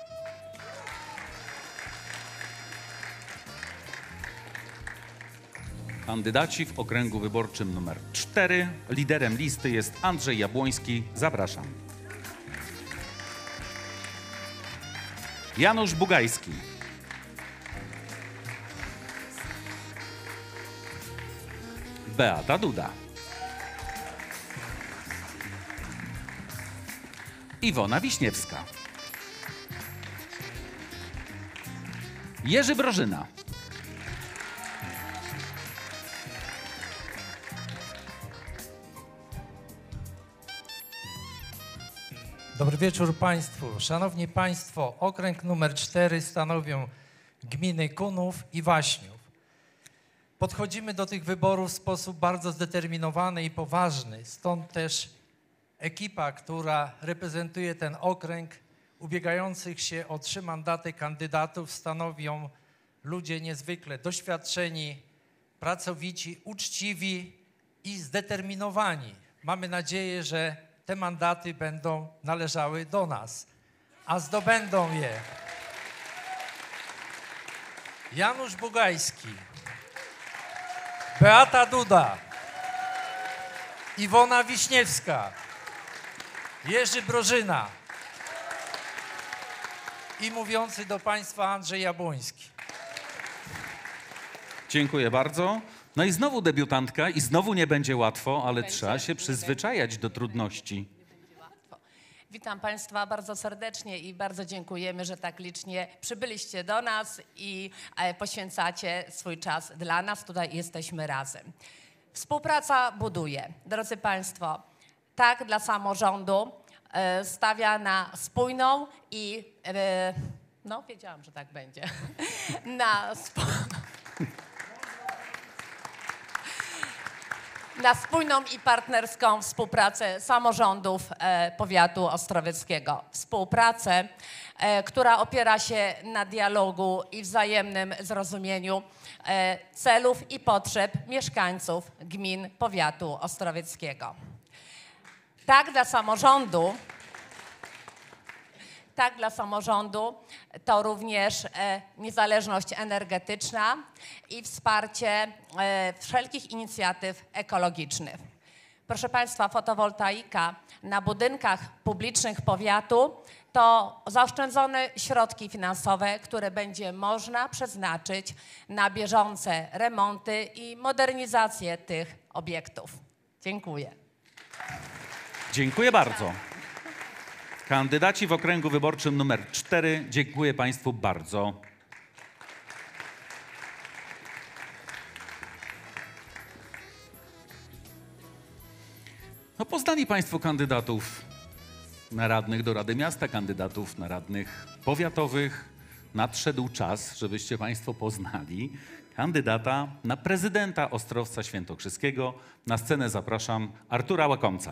Speaker 2: Kandydaci w okręgu wyborczym nr 4. Liderem listy jest Andrzej Jabłoński. Zapraszam. Janusz Bugajski. Beata Duda. Iwona Wiśniewska. Jerzy Brożyna.
Speaker 16: Dobry wieczór Państwu. Szanowni Państwo, okręg numer 4 stanowią gminy Kunów i Waśniów. Podchodzimy do tych wyborów w sposób bardzo zdeterminowany i poważny, stąd też ekipa, która reprezentuje ten okręg, ubiegających się o 3 mandaty kandydatów stanowią ludzie niezwykle doświadczeni, pracowici, uczciwi i zdeterminowani. Mamy nadzieję, że te mandaty będą należały do nas, a zdobędą je Janusz Bugajski, Beata Duda, Iwona Wiśniewska, Jerzy Brożyna i mówiący do Państwa Andrzej Jabłoński.
Speaker 2: Dziękuję bardzo. No i znowu debiutantka i znowu nie będzie łatwo, ale trzeba się przyzwyczajać do trudności.
Speaker 17: Witam Państwa bardzo serdecznie i bardzo dziękujemy, że tak licznie przybyliście do nas i poświęcacie swój czas dla nas. Tutaj jesteśmy razem. Współpraca buduje. Drodzy Państwo, tak dla samorządu stawia na spójną i, no wiedziałam, że tak będzie, na spójną i partnerską współpracę samorządów powiatu ostrowieckiego. Współpracę, która opiera się na dialogu i wzajemnym zrozumieniu celów i potrzeb mieszkańców gmin powiatu ostrowieckiego. Tak dla samorządu to również niezależność energetyczna i wsparcie wszelkich inicjatyw ekologicznych. Proszę Państwa, fotowoltaika na budynkach publicznych powiatu to zaoszczędzone środki finansowe, które będzie można przeznaczyć na bieżące remonty i modernizację tych obiektów. Dziękuję.
Speaker 2: Dziękuję bardzo. Kandydaci w okręgu wyborczym nr 4. Dziękuję Państwu bardzo. No, poznali Państwo kandydatów na radnych do Rady Miasta, kandydatów na radnych powiatowych nadszedł czas, żebyście Państwo poznali kandydata na prezydenta Ostrowca Świętokrzyskiego. Na scenę zapraszam Artura Łakomca.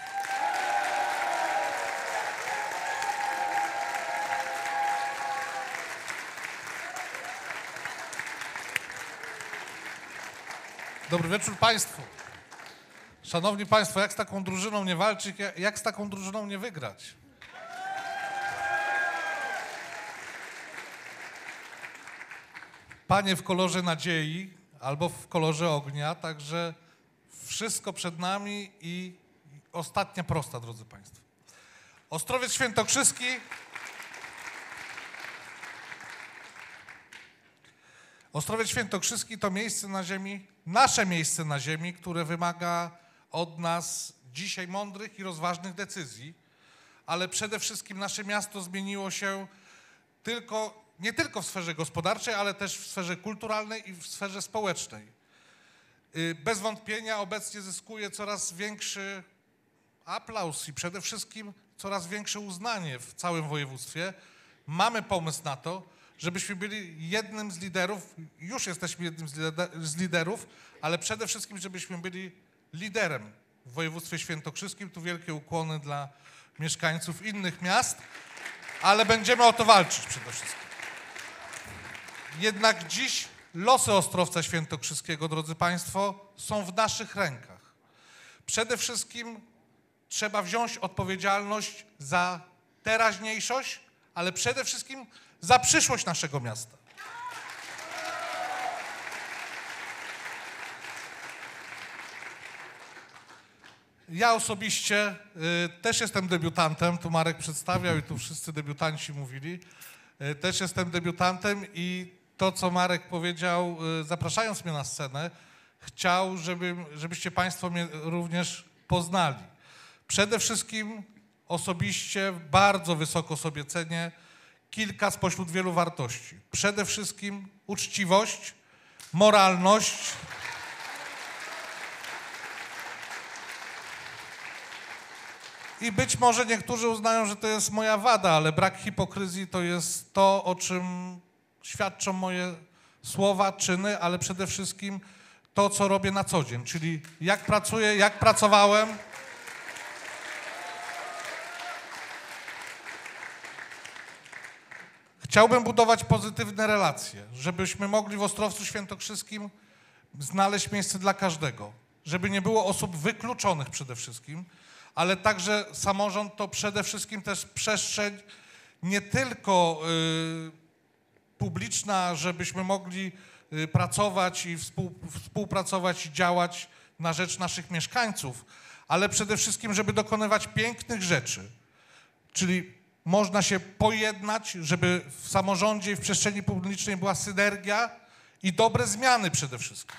Speaker 18: Dobry wieczór Państwu. Szanowni Państwo, jak z taką drużyną nie walczyć, jak z taką drużyną nie wygrać? Panie w kolorze nadziei albo w kolorze ognia, także wszystko przed nami i ostatnia prosta, drodzy Państwo. Ostrowiec Świętokrzyski Ostrowiec Świętokrzyski to miejsce na ziemi, nasze miejsce na ziemi, które wymaga od nas dzisiaj mądrych i rozważnych decyzji, ale przede wszystkim nasze miasto zmieniło się nie tylko w sferze gospodarczej, ale też w sferze kulturalnej i w sferze społecznej. Bez wątpienia obecnie zyskuje coraz większy aplauz i przede wszystkim coraz większe uznanie w całym województwie. Mamy pomysł na to, żebyśmy byli jednym z liderów, już jesteśmy jednym z liderów, ale przede wszystkim, żebyśmy byli liderem w województwie świętokrzyskim. Tu wielkie ukłony dla mieszkańców innych miast, ale będziemy o to walczyć przede wszystkim. Jednak dziś losy Ostrowca Świętokrzyskiego, drodzy Państwo, są w naszych rękach. Przede wszystkim trzeba wziąć odpowiedzialność za teraźniejszość, ale przede wszystkim za przyszłość naszego miasta. Ja osobiście też jestem debiutantem, tu Marek przedstawiał i tu wszyscy debiutanci mówili. Też jestem debiutantem i to, co Marek powiedział, zapraszając mnie na scenę, chciał, żebyście Państwo mnie również poznali. Przede wszystkim osobiście bardzo wysoko sobie cenię kilka spośród wielu wartości. Przede wszystkim uczciwość, moralność, i być może niektórzy uznają, że to jest moja wada, ale brak hipokryzji to jest to, o czym świadczą moje słowa, czyny, ale przede wszystkim to, co robię na co dzień, czyli jak pracuję, jak pracowałem. Chciałbym budować pozytywne relacje, żebyśmy mogli w Ostrowcu Świętokrzyskim znaleźć miejsce dla każdego, żeby nie było osób wykluczonych przede wszystkim, ale także samorząd to przede wszystkim też przestrzeń nie tylko publiczna, żebyśmy mogli pracować i współpracować i działać na rzecz naszych mieszkańców, ale przede wszystkim, żeby dokonywać pięknych rzeczy, czyli można się pojednać, żeby w samorządzie i w przestrzeni publicznej była synergia i dobre zmiany przede wszystkim.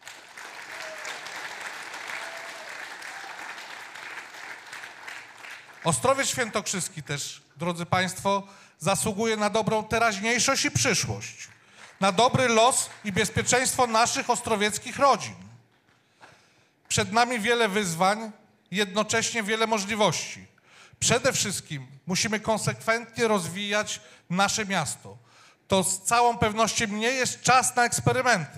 Speaker 18: Ostrowiec Świętokrzyski też, drodzy Państwo, zasługuje na dobrą teraźniejszość i przyszłość, na dobry los i bezpieczeństwo naszych ostrowieckich rodzin. Przed nami wiele wyzwań, jednocześnie wiele możliwości. Przede wszystkim musimy konsekwentnie rozwijać nasze miasto. To z całą pewnością nie jest czas na eksperymenty.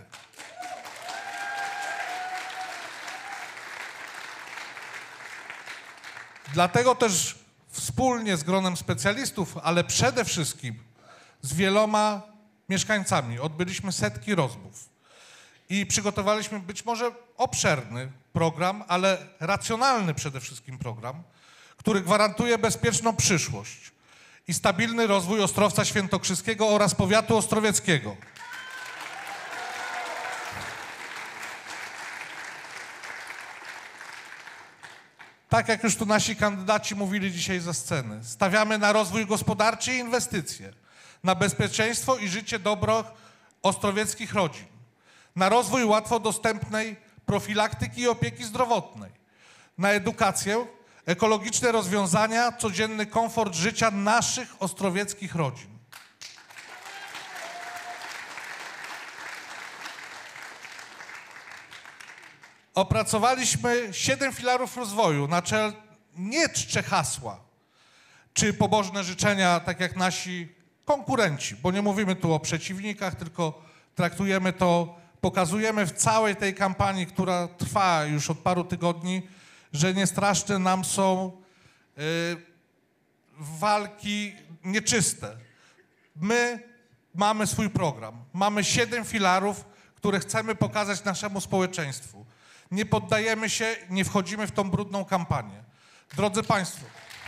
Speaker 18: Dlatego też wspólnie z gronem specjalistów, ale przede wszystkim z wieloma mieszkańcami odbyliśmy setki rozmów i przygotowaliśmy być może obszerny program, ale racjonalny przede wszystkim program, który gwarantuje bezpieczną przyszłość i stabilny rozwój Ostrowca Świętokrzyskiego oraz powiatu ostrowieckiego. Tak jak już tu nasi kandydaci mówili dzisiaj ze sceny, stawiamy na rozwój gospodarczy i inwestycje, na bezpieczeństwo i życie dobro ostrowieckich rodzin, na rozwój łatwo dostępnej profilaktyki i opieki zdrowotnej, na edukację, ekologiczne rozwiązania, codzienny komfort życia naszych ostrowieckich rodzin. Opracowaliśmy 7 filarów rozwoju na czele nie czcze hasła czy pobożne życzenia, tak jak nasi konkurenci, bo nie mówimy tu o przeciwnikach, tylko traktujemy to, pokazujemy w całej tej kampanii, która trwa już od paru tygodni, że nie straszne nam są walki nieczyste. My mamy swój program, mamy 7 filarów, które chcemy pokazać naszemu społeczeństwu. Nie poddajemy się, nie wchodzimy w tą brudną kampanię. Drodzy Państwo,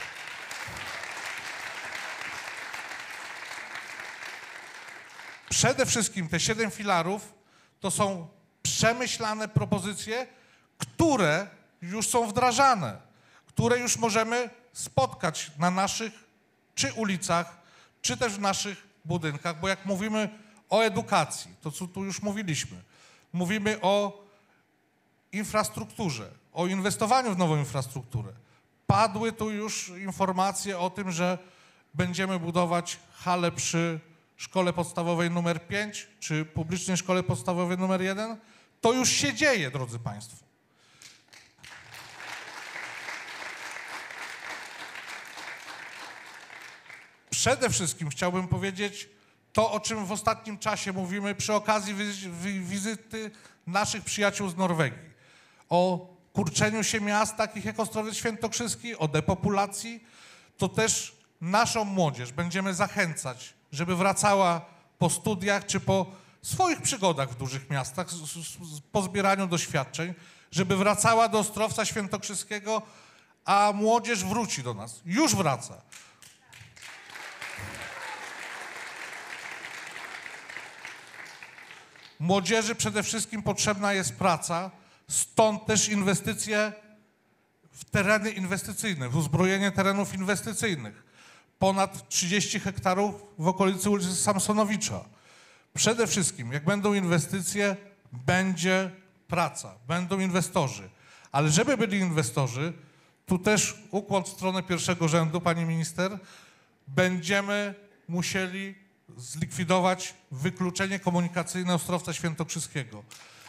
Speaker 18: przede wszystkim te 7 filarów to są przemyślane propozycje, które już są wdrażane, które już możemy spotkać na naszych czy ulicach, czy też w naszych budynkach, bo jak mówimy o edukacji, to co tu już mówiliśmy, mówimy o infrastrukturze, o inwestowaniu w nową infrastrukturę. Padły tu już informacje o tym, że będziemy budować halę przy szkole podstawowej numer 5, czy publicznej szkole podstawowej numer 1. To już się dzieje, drodzy Państwo. Przede wszystkim chciałbym powiedzieć to, o czym w ostatnim czasie mówimy przy okazji wizyty naszych przyjaciół z Norwegii. O kurczeniu się miast takich jak Ostrowiec Świętokrzyski, o depopulacji. To też naszą młodzież będziemy zachęcać, żeby wracała po studiach czy po swoich przygodach w dużych miastach, po zbieraniu doświadczeń, żeby wracała do Ostrowca Świętokrzyskiego, a młodzież wróci do nas. Już wraca. Młodzieży przede wszystkim potrzebna jest praca, stąd też inwestycje w tereny inwestycyjne, w uzbrojenie terenów inwestycyjnych. Ponad 30 hektarów w okolicy ulicy Samsonowicza. Przede wszystkim, jak będą inwestycje, będzie praca, będą inwestorzy. Ale żeby byli inwestorzy, tu też ukłon w stronę pierwszego rzędu, pani minister, będziemy musieli zlikwidować wykluczenie komunikacyjne Ostrowca Świętokrzyskiego.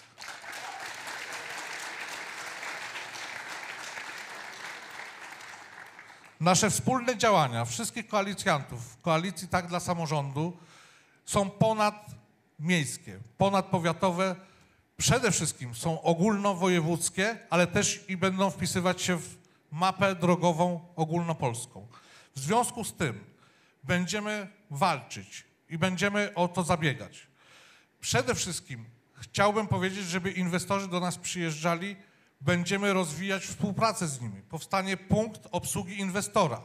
Speaker 18: Nasze wspólne działania wszystkich koalicjantów, koalicji Tak dla Samorządu, są ponadmiejskie, ponadpowiatowe, przede wszystkim są ogólnowojewódzkie, ale też i będą wpisywać się w mapę drogową ogólnopolską. W związku z tym będziemy walczyć i będziemy o to zabiegać. Przede wszystkim chciałbym powiedzieć, żeby inwestorzy do nas przyjeżdżali, będziemy rozwijać współpracę z nimi. Powstanie punkt obsługi inwestora.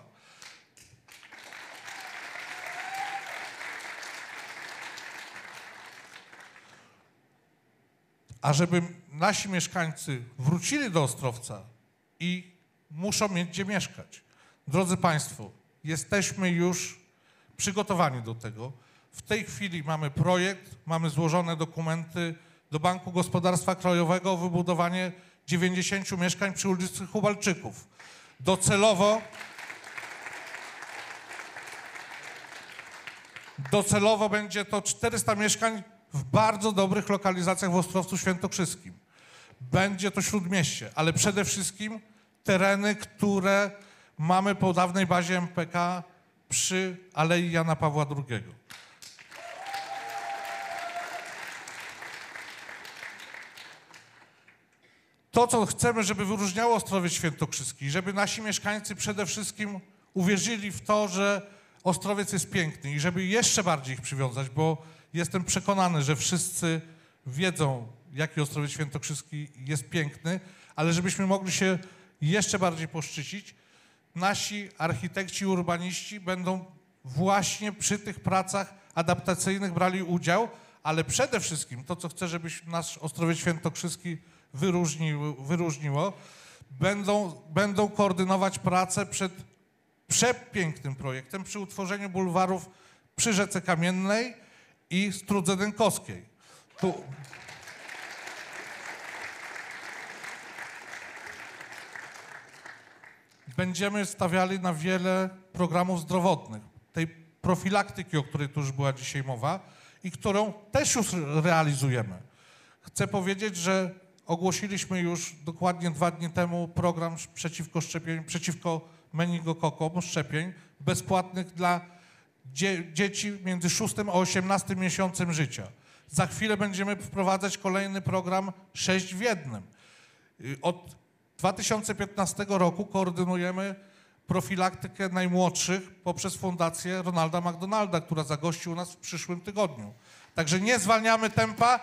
Speaker 18: A żeby nasi mieszkańcy wrócili do Ostrowca i muszą mieć gdzie mieszkać. Drodzy Państwo, jesteśmy już przygotowani do tego. W tej chwili mamy projekt, mamy złożone dokumenty do Banku Gospodarstwa Krajowego o wybudowanie 90 mieszkań przy ulicy Hubalczyków. Docelowo będzie to 400 mieszkań w bardzo dobrych lokalizacjach w Ostrowcu Świętokrzyskim. Będzie to śródmieście, ale przede wszystkim tereny, które mamy po dawnej bazie MPK przy Alei Jana Pawła II. To, co chcemy, żeby wyróżniało Ostrowiec Świętokrzyski, żeby nasi mieszkańcy przede wszystkim uwierzyli w to, że Ostrowiec jest piękny i żeby jeszcze bardziej ich przywiązać, bo jestem przekonany, że wszyscy wiedzą, jaki Ostrowiec Świętokrzyski jest piękny, ale żebyśmy mogli się jeszcze bardziej poszczycić, nasi architekci i urbaniści będą właśnie przy tych pracach adaptacyjnych brali udział, ale przede wszystkim to, co chcę, żebyś nasz Ostrowiec Świętokrzyski wyróżniło, będą koordynować pracę przed przepięknym projektem przy utworzeniu bulwarów przy Rzece Kamiennej i Strudze Dękowskiej. Będziemy stawiali na wiele programów zdrowotnych, tej profilaktyki, o której tu już była dzisiaj mowa i którą też już realizujemy. Chcę powiedzieć, że ogłosiliśmy już dokładnie 2 dni temu program przeciwko meningokokom, szczepień bezpłatnych dla dzieci między 6 a 18 miesiącem życia. Za chwilę będziemy wprowadzać kolejny program 6 w 1. Od 2015 roku koordynujemy profilaktykę najmłodszych poprzez Fundację Ronalda McDonalda, która zagości u nas w przyszłym tygodniu. Także nie zwalniamy tempa.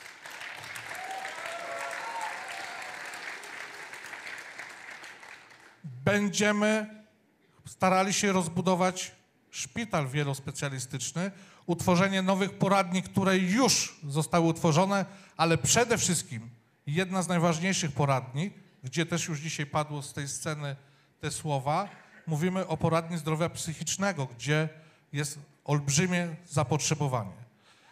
Speaker 18: Będziemy starali się rozbudować szpital wielospecjalistyczny, utworzenie nowych poradni, które już zostały utworzone, ale przede wszystkim jedna z najważniejszych poradni, gdzie też już dzisiaj padło z tej sceny te słowa, mówimy o poradni zdrowia psychicznego, gdzie jest olbrzymie zapotrzebowanie.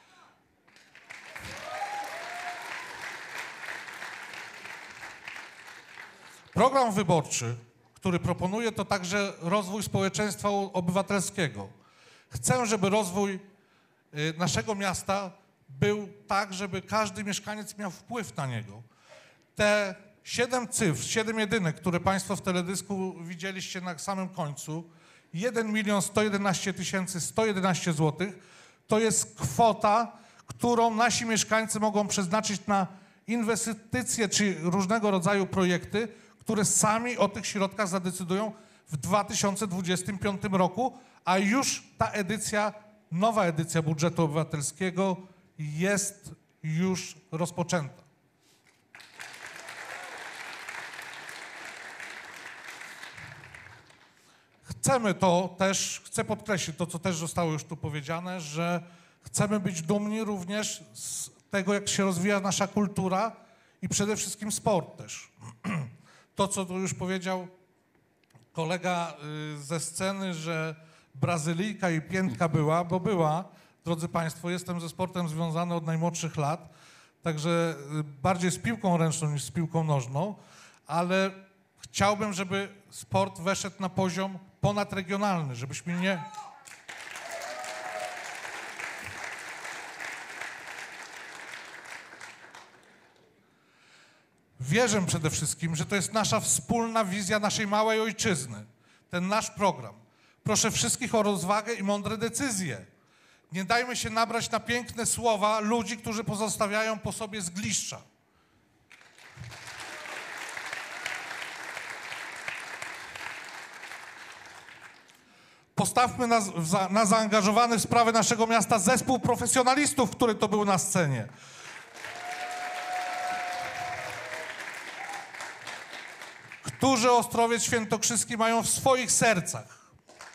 Speaker 18: Program wyborczy, który proponuje, to także rozwój społeczeństwa obywatelskiego. Chcę, żeby rozwój naszego miasta był tak, żeby każdy mieszkaniec miał wpływ na niego. Te 7 cyfr, 7 jedynek, które Państwo w teledysku widzieliście na samym końcu, 1 111 111 zł, to jest kwota, którą nasi mieszkańcy mogą przeznaczyć na inwestycje czy różnego rodzaju projekty, które sami o tych środkach zadecydują w 2025 roku, a już ta edycja, nowa edycja budżetu obywatelskiego jest już rozpoczęta. Chcę podkreślić to, co też zostało już tu powiedziane, że chcemy być dumni również z tego, jak się rozwija nasza kultura i przede wszystkim sport też. To, co tu już powiedział kolega ze sceny, że Brazylijka i piętka była, bo była, drodzy Państwo, jestem ze sportem związany od najmłodszych lat, także bardziej z piłką ręczną niż z piłką nożną, ale chciałbym, żeby sport weszedł na poziom ponadregionalny, żebyśmy nie... Wierzę przede wszystkim, że to jest nasza wspólna wizja naszej małej ojczyzny, ten nasz program. Proszę wszystkich o rozwagę i mądre decyzje. Nie dajmy się nabrać na piękne słowa ludzi, którzy pozostawiają po sobie zgliszcza. Postawmy na zaangażowany w sprawy naszego miasta zespół profesjonalistów, który to był na scenie. Którzy Ostrowiec Świętokrzyski mają w swoich sercach.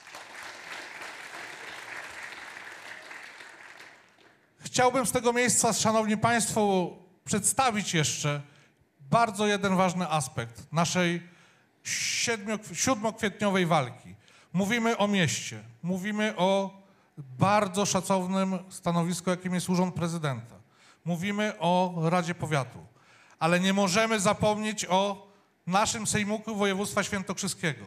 Speaker 18: Chciałbym z tego miejsca, szanowni Państwo, przedstawić jeszcze bardzo jeden ważny aspekt naszej 7-kwietniowej walki. Mówimy o mieście, mówimy o bardzo szacownym stanowisku, jakim jest Urząd Prezydenta. Mówimy o Radzie Powiatu, ale nie możemy zapomnieć o naszym Sejmiku Województwa Świętokrzyskiego,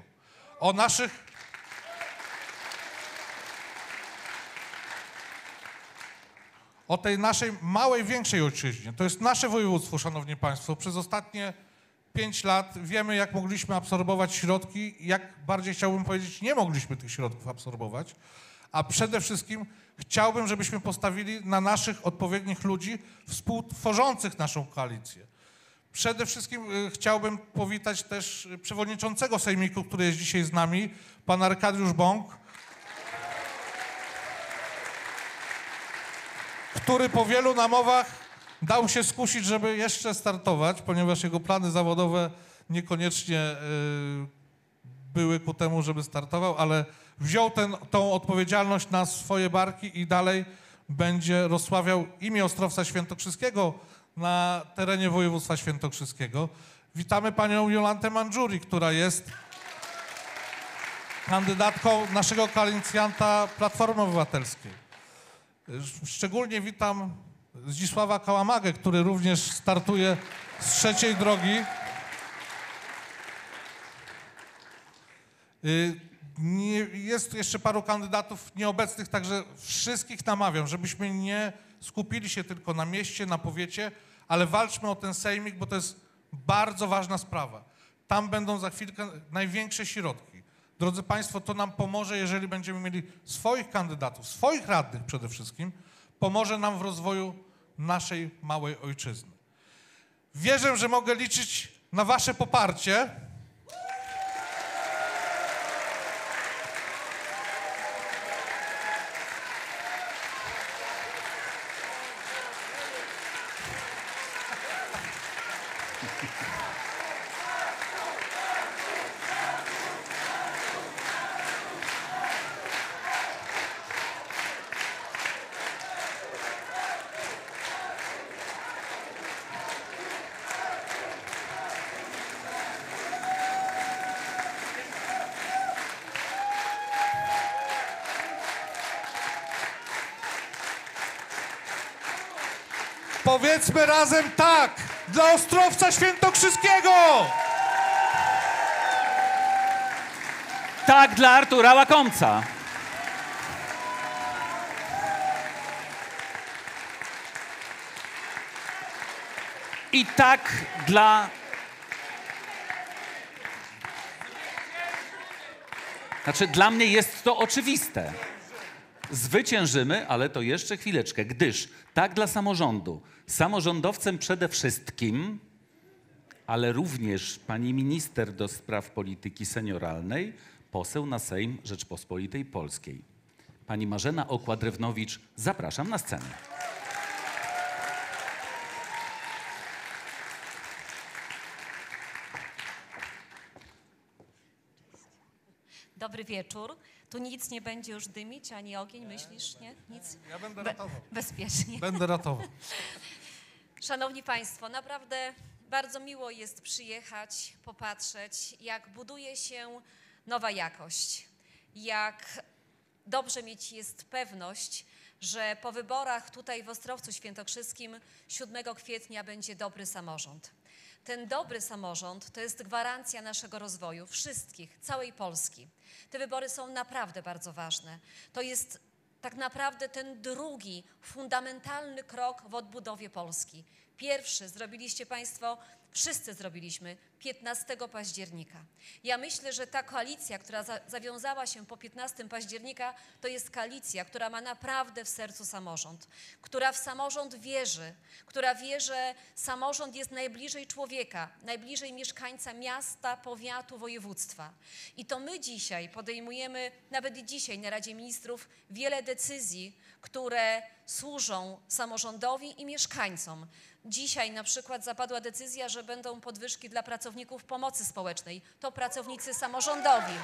Speaker 18: o tej naszej małej, większej ojczyźnie. To jest nasze województwo, szanowni Państwo. Przez ostatnie 5 lat wiemy, jak mogliśmy absorbować środki, jak bardziej chciałbym powiedzieć, nie mogliśmy tych środków absorbować, a przede wszystkim chciałbym, żebyśmy postawili na naszych odpowiednich ludzi współtworzących naszą koalicję. Przede wszystkim chciałbym powitać też przewodniczącego Sejmiku, który jest dzisiaj z nami, pan Arkadiusz Bąk, który po wielu namowach dał się skusić, żeby jeszcze startować, ponieważ jego plany zawodowe niekoniecznie były ku temu, żeby startował, ale wziął tą odpowiedzialność na swoje barki i dalej będzie rozsławiał imię Ostrowca Świętokrzyskiego na terenie województwa świętokrzyskiego. Witamy panią Jolantę Mandżuri, która jest kandydatką naszego koalicjanta Platformy Obywatelskiej. Szczególnie witam Zdzisława Kałamagę, który również startuje z trzeciej drogi. Jest jeszcze paru kandydatów nieobecnych, także wszystkich namawiam, żebyśmy nie skupili się tylko na mieście, na powiecie, ale walczmy o ten sejmik, bo to jest bardzo ważna sprawa. Tam będą za chwilkę największe środki. Drodzy Państwo, to nam pomoże, jeżeli będziemy mieli swoich kandydatów, swoich radnych przede wszystkim, pomoże nam w rozwoju naszej małej ojczyzny. Wierzę, że mogę liczyć na Wasze poparcie. Powiedzmy razem tak dla Ostrowca Świętokrzyskiego!
Speaker 2: Tak dla Artura Łakomca. I tak dla... Znaczy, dla mnie jest to oczywiste. Zwyciężymy, ale to jeszcze chwileczkę, gdyż tak dla samorządu. Samorządowcem przede wszystkim, ale również pani minister do spraw polityki senioralnej, poseł na Sejm Rzeczpospolitej Polskiej. Pani Marzena Okła-Drewnowicz, zapraszam na scenę.
Speaker 19: Dobry wieczór. Tu nic nie będzie już dymić, ani ogień, myślisz, nie? Nic?
Speaker 18: Ja będę ratował.
Speaker 19: Bezpiecznie.
Speaker 18: Będę ratował.
Speaker 19: Szanowni Państwo, naprawdę bardzo miło jest przyjechać, popatrzeć, jak buduje się nowa jakość, jak dobrze mieć jest pewność, że po wyborach tutaj w Ostrowcu Świętokrzyskim 7 kwietnia będzie dobry samorząd. Ten dobry samorząd to jest gwarancja naszego rozwoju, wszystkich, całej Polski. Te wybory są naprawdę bardzo ważne. To jest tak naprawdę ten drugi, fundamentalny krok w odbudowie Polski. Pierwszy zrobiliście Państwo, wszyscy zrobiliśmy 15 października. Ja myślę, że ta koalicja, która zawiązała się po 15 października, to jest koalicja, która ma naprawdę w sercu samorząd, która w samorząd wierzy, która wie, że samorząd jest najbliżej człowieka, najbliżej mieszkańca miasta, powiatu, województwa. I to my dzisiaj podejmujemy, nawet i dzisiaj na Radzie Ministrów, wiele decyzji, które służą samorządowi i mieszkańcom. Dzisiaj na przykład zapadła decyzja, że będą podwyżki dla pracowników pomocy społecznej. To pracownicy samorządowi.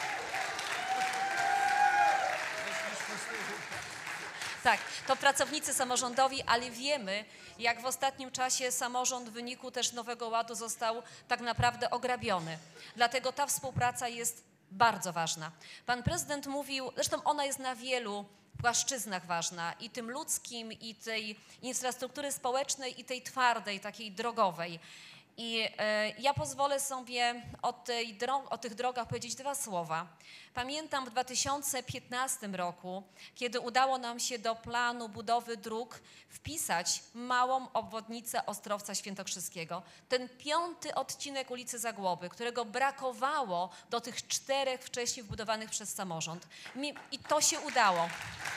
Speaker 19: Tak, to pracownicy samorządowi, ale wiemy, jak w ostatnim czasie samorząd w wyniku też Nowego Ładu został tak naprawdę ograbiony. Dlatego ta współpraca jest bardzo ważna. Pan prezydent mówił, zresztą ona jest na wielu płaszczyznach ważna, i tym ludzkim, i tej infrastruktury społecznej, i tej twardej, takiej drogowej. I ja pozwolę sobie o tych drogach powiedzieć 2 słowa. Pamiętam w 2015 roku, kiedy udało nam się do planu budowy dróg wpisać małą obwodnicę Ostrowca Świętokrzyskiego. Ten 5. odcinek ulicy Zagłoby, którego brakowało do tych 4 wcześniej wbudowanych przez samorząd. I to się udało.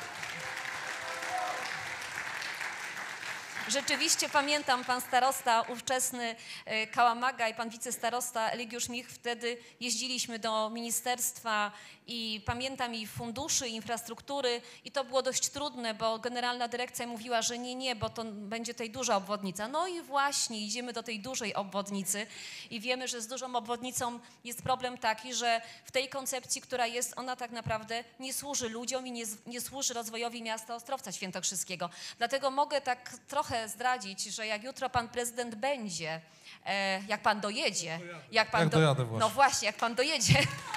Speaker 19: Rzeczywiście pamiętam, pan starosta ówczesny Kałamaga i pan wicestarosta Eligiusz Mich, wtedy jeździliśmy do ministerstwa i pamiętam i funduszy, i infrastruktury, i to było dość trudne, bo generalna dyrekcja mówiła, że nie, bo to będzie tej duża obwodnica. No i właśnie idziemy do tej dużej obwodnicy i wiemy, że z dużą obwodnicą jest problem taki, że w tej koncepcji, która jest, ona tak naprawdę nie służy ludziom i nie służy rozwojowi miasta Ostrowca Świętokrzyskiego. Dlatego mogę tak trochę zdradzić, że jak jutro pan prezydent będzie, jak pan dojedzie, no właśnie, jak pan dojedzie,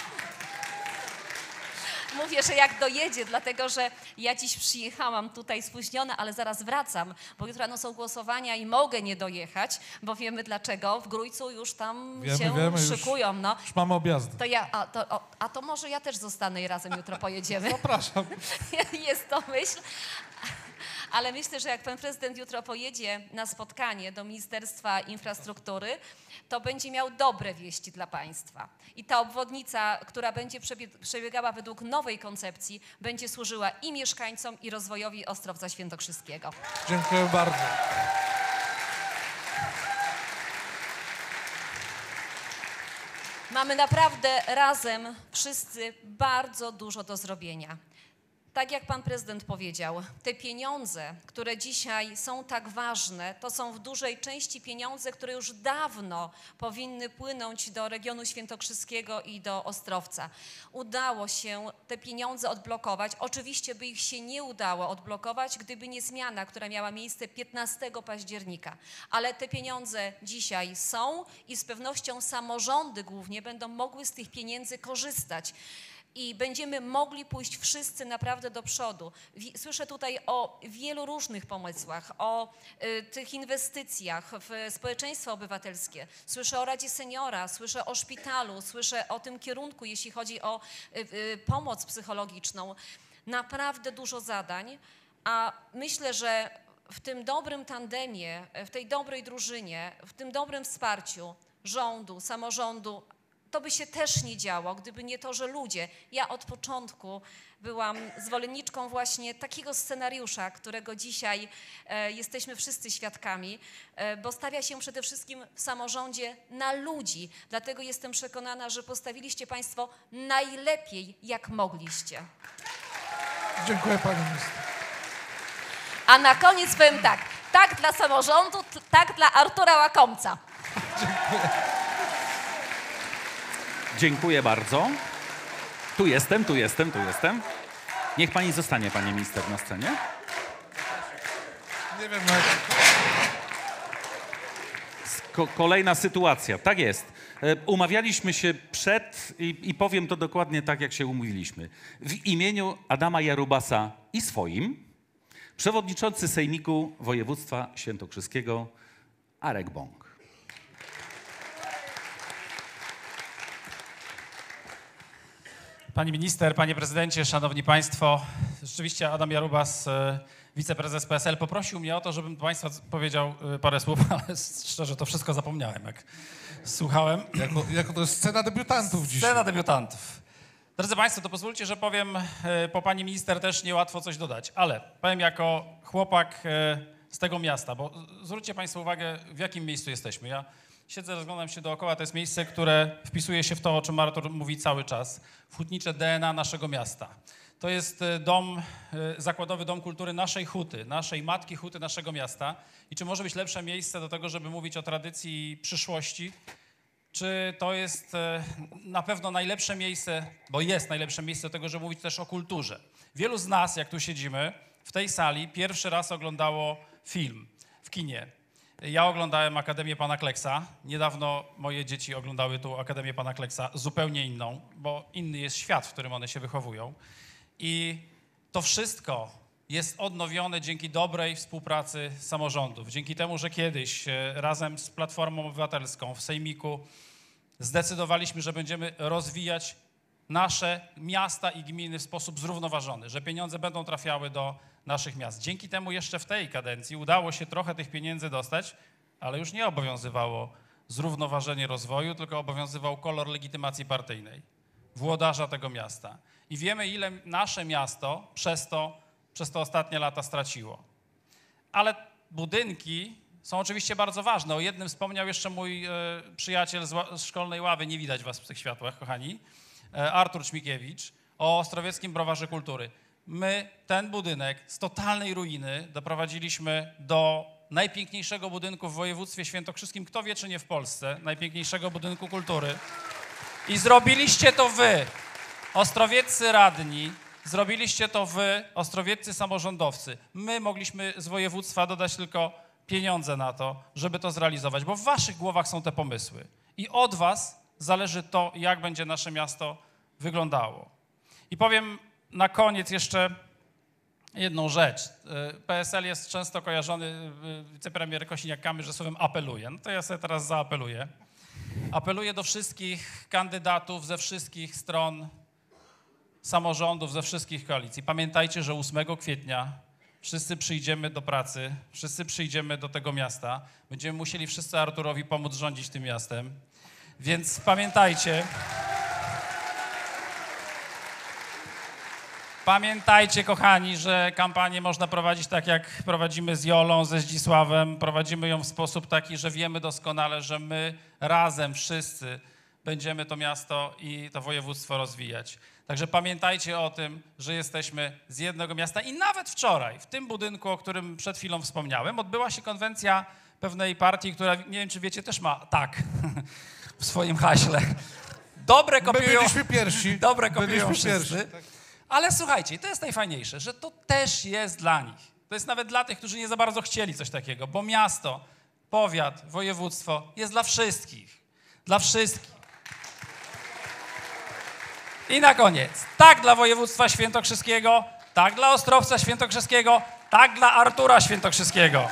Speaker 19: mówię, że jak dojedzie, dlatego że ja dziś przyjechałam tutaj spóźniona, ale zaraz wracam, bo jutro rano są głosowania i mogę nie dojechać, bo wiemy dlaczego. W Grójcu już tam szykują. No.
Speaker 18: Już mamy objazdy.
Speaker 19: To to może ja też zostanę i razem jutro pojedziemy.
Speaker 18: Zapraszam.
Speaker 19: Jest to myśl. ale myślę, że jak pan prezydent jutro pojedzie na spotkanie do Ministerstwa Infrastruktury, to będzie miał dobre wieści dla państwa. I ta obwodnica, która będzie przebiegała według nowej koncepcji, będzie służyła i mieszkańcom, i rozwojowi Ostrowca Świętokrzyskiego.
Speaker 18: Dziękuję bardzo.
Speaker 19: Mamy naprawdę razem wszyscy bardzo dużo do zrobienia. Tak jak pan prezydent powiedział, te pieniądze, które dzisiaj są tak ważne, to są w dużej części pieniądze, które już dawno powinny płynąć do regionu świętokrzyskiego i do Ostrowca. Udało się te pieniądze odblokować. Oczywiście by ich się nie udało odblokować, gdyby nie zmiana, która miała miejsce 15 października. Ale te pieniądze dzisiaj są i z pewnością samorządy głównie będą mogły z tych pieniędzy korzystać. I będziemy mogli pójść wszyscy naprawdę do przodu. Słyszę tutaj o wielu różnych pomysłach, o tych inwestycjach w społeczeństwo obywatelskie. Słyszę o Radzie Seniora, słyszę o szpitalu, słyszę o tym kierunku, jeśli chodzi o pomoc psychologiczną. Naprawdę dużo zadań, a myślę, że w tym dobrym tandemie, w tej dobrej drużynie, w tym dobrym wsparciu rządu, samorządu, to by się też nie działo, gdyby nie to, że ludzie. Ja od początku byłam zwolenniczką właśnie takiego scenariusza, którego dzisiaj jesteśmy wszyscy świadkami, bo stawia się przede wszystkim w samorządzie na ludzi. Dlatego jestem przekonana, że postawiliście państwo najlepiej, jak mogliście.
Speaker 18: Dziękuję pani minister.
Speaker 19: A na koniec powiem tak. Tak dla samorządu, tak dla Artura Łakomca.
Speaker 18: Dziękuję.
Speaker 2: Dziękuję bardzo. Tu jestem. Niech pani zostanie, pani minister, na scenie.
Speaker 18: Nie wiem,
Speaker 2: Kolejna sytuacja, tak jest. Umawialiśmy się przed i powiem to dokładnie tak, jak się umówiliśmy. W imieniu Adama Jarubasa i swoim przewodniczący Sejmiku Województwa Świętokrzyskiego Arek Bąk.
Speaker 20: Pani minister, panie prezydencie, szanowni państwo, rzeczywiście Adam Jarubas, wiceprezes PSL, poprosił mnie o to, żebym państwa powiedział parę słów, ale szczerze to wszystko zapomniałem, jak słuchałem.
Speaker 18: Jako to jest scena debiutantów dzisiaj.
Speaker 20: Scena debiutantów. Drodzy państwo, to pozwólcie, że powiem po pani minister też niełatwo coś dodać, ale powiem jako chłopak z tego miasta, bo zwróćcie państwo uwagę, w jakim miejscu jesteśmy. Ja siedzę, rozglądam się dookoła, to jest miejsce, które wpisuje się w to, o czym Artur mówi cały czas. W hutnicze DNA naszego miasta. To jest dom, zakładowy dom kultury naszej huty, naszej matki huty naszego miasta. I czy może być lepsze miejsce do tego, żeby mówić o tradycji i przyszłości? Czy to jest na pewno najlepsze miejsce, bo jest najlepsze miejsce do tego, żeby mówić też o kulturze. Wielu z nas, jak tu siedzimy, w tej sali pierwszy raz oglądało film w kinie. Ja oglądałem Akademię Pana Kleksa. Niedawno moje dzieci oglądały tu Akademię Pana Kleksa, zupełnie inną, bo inny jest świat, w którym one się wychowują. I to wszystko jest odnowione dzięki dobrej współpracy samorządów. Dzięki temu, że kiedyś razem z Platformą Obywatelską w Sejmiku zdecydowaliśmy, że będziemy rozwijać nasze miasta i gminy w sposób zrównoważony, że pieniądze będą trafiały do naszych miast. Dzięki temu jeszcze w tej kadencji udało się trochę tych pieniędzy dostać, ale już nie obowiązywało zrównoważenie rozwoju, tylko obowiązywał kolor legitymacji partyjnej, włodarza tego miasta. I wiemy, ile nasze miasto przez te ostatnie lata straciło. Ale budynki są oczywiście bardzo ważne. O jednym wspomniał jeszcze mój przyjaciel z szkolnej ławy, nie widać was w tych światłach, kochani, Artur Czmikiewicz, o Ostrowieckim Browarze Kultury. My ten budynek z totalnej ruiny doprowadziliśmy do najpiękniejszego budynku w województwie świętokrzyskim, kto wie, czy nie w Polsce, najpiękniejszego budynku kultury. I zrobiliście to wy, ostrowieccy radni, zrobiliście to wy, ostrowieccy samorządowcy. My mogliśmy z województwa dodać tylko pieniądze na to, żeby to zrealizować, bo w waszych głowach są te pomysły. I od was zależy to, jak będzie nasze miasto wyglądało. I powiem na koniec jeszcze jedną rzecz. PSL jest często kojarzony, wicepremier Kosiniak-Kamysz, że słowem apeluje. No to ja sobie teraz zaapeluję. Apeluję do wszystkich kandydatów ze wszystkich stron samorządów, ze wszystkich koalicji. Pamiętajcie, że 8 kwietnia wszyscy przyjdziemy do pracy, wszyscy przyjdziemy do tego miasta. Będziemy musieli wszyscy Arturowi pomóc rządzić tym miastem. Więc pamiętajcie, kochani, że kampanię można prowadzić tak, jak prowadzimy z Jolą, ze Zdzisławem. Prowadzimy ją w sposób taki, że wiemy doskonale, że my razem wszyscy będziemy to miasto i to województwo rozwijać. Także pamiętajcie o tym, że jesteśmy z jednego miasta i nawet wczoraj, w tym budynku, o którym przed chwilą wspomniałem, odbyła się konwencja pewnej partii, która, nie wiem, czy wiecie, też ma tak w swoim haśle. Dobre kopiują.
Speaker 18: My byliśmy pierwsi.
Speaker 20: Dobre kopiują
Speaker 18: Byliśmy
Speaker 20: wszyscy.
Speaker 18: pierwsi, tak.
Speaker 20: Ale słuchajcie, to jest najfajniejsze, że to też jest dla nich. To jest nawet dla tych, którzy nie za bardzo chcieli coś takiego, bo miasto, powiat, województwo jest dla wszystkich. Dla wszystkich. I na koniec, tak dla województwa świętokrzyskiego, tak dla Ostrowca Świętokrzyskiego, tak dla Artura Świętokrzyskiego.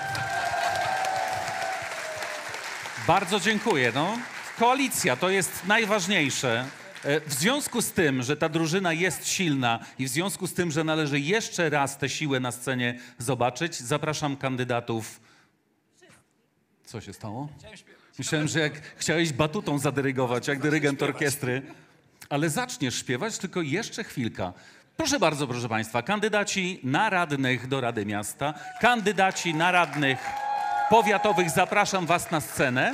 Speaker 2: Bardzo dziękuję. No. Koalicja to jest najważniejsze. W związku z tym, że ta drużyna jest silna i w związku z tym, że należy jeszcze raz tę siłę na scenie zobaczyć, zapraszam kandydatów. Co się stało? Myślałem, że jak chciałeś batutą zadyrygować, jak dyrygent orkiestry. Ale zaczniesz śpiewać, tylko jeszcze chwilka. Proszę bardzo, proszę Państwa, kandydaci na radnych do Rady Miasta, kandydaci na radnych powiatowych, zapraszam Was na scenę.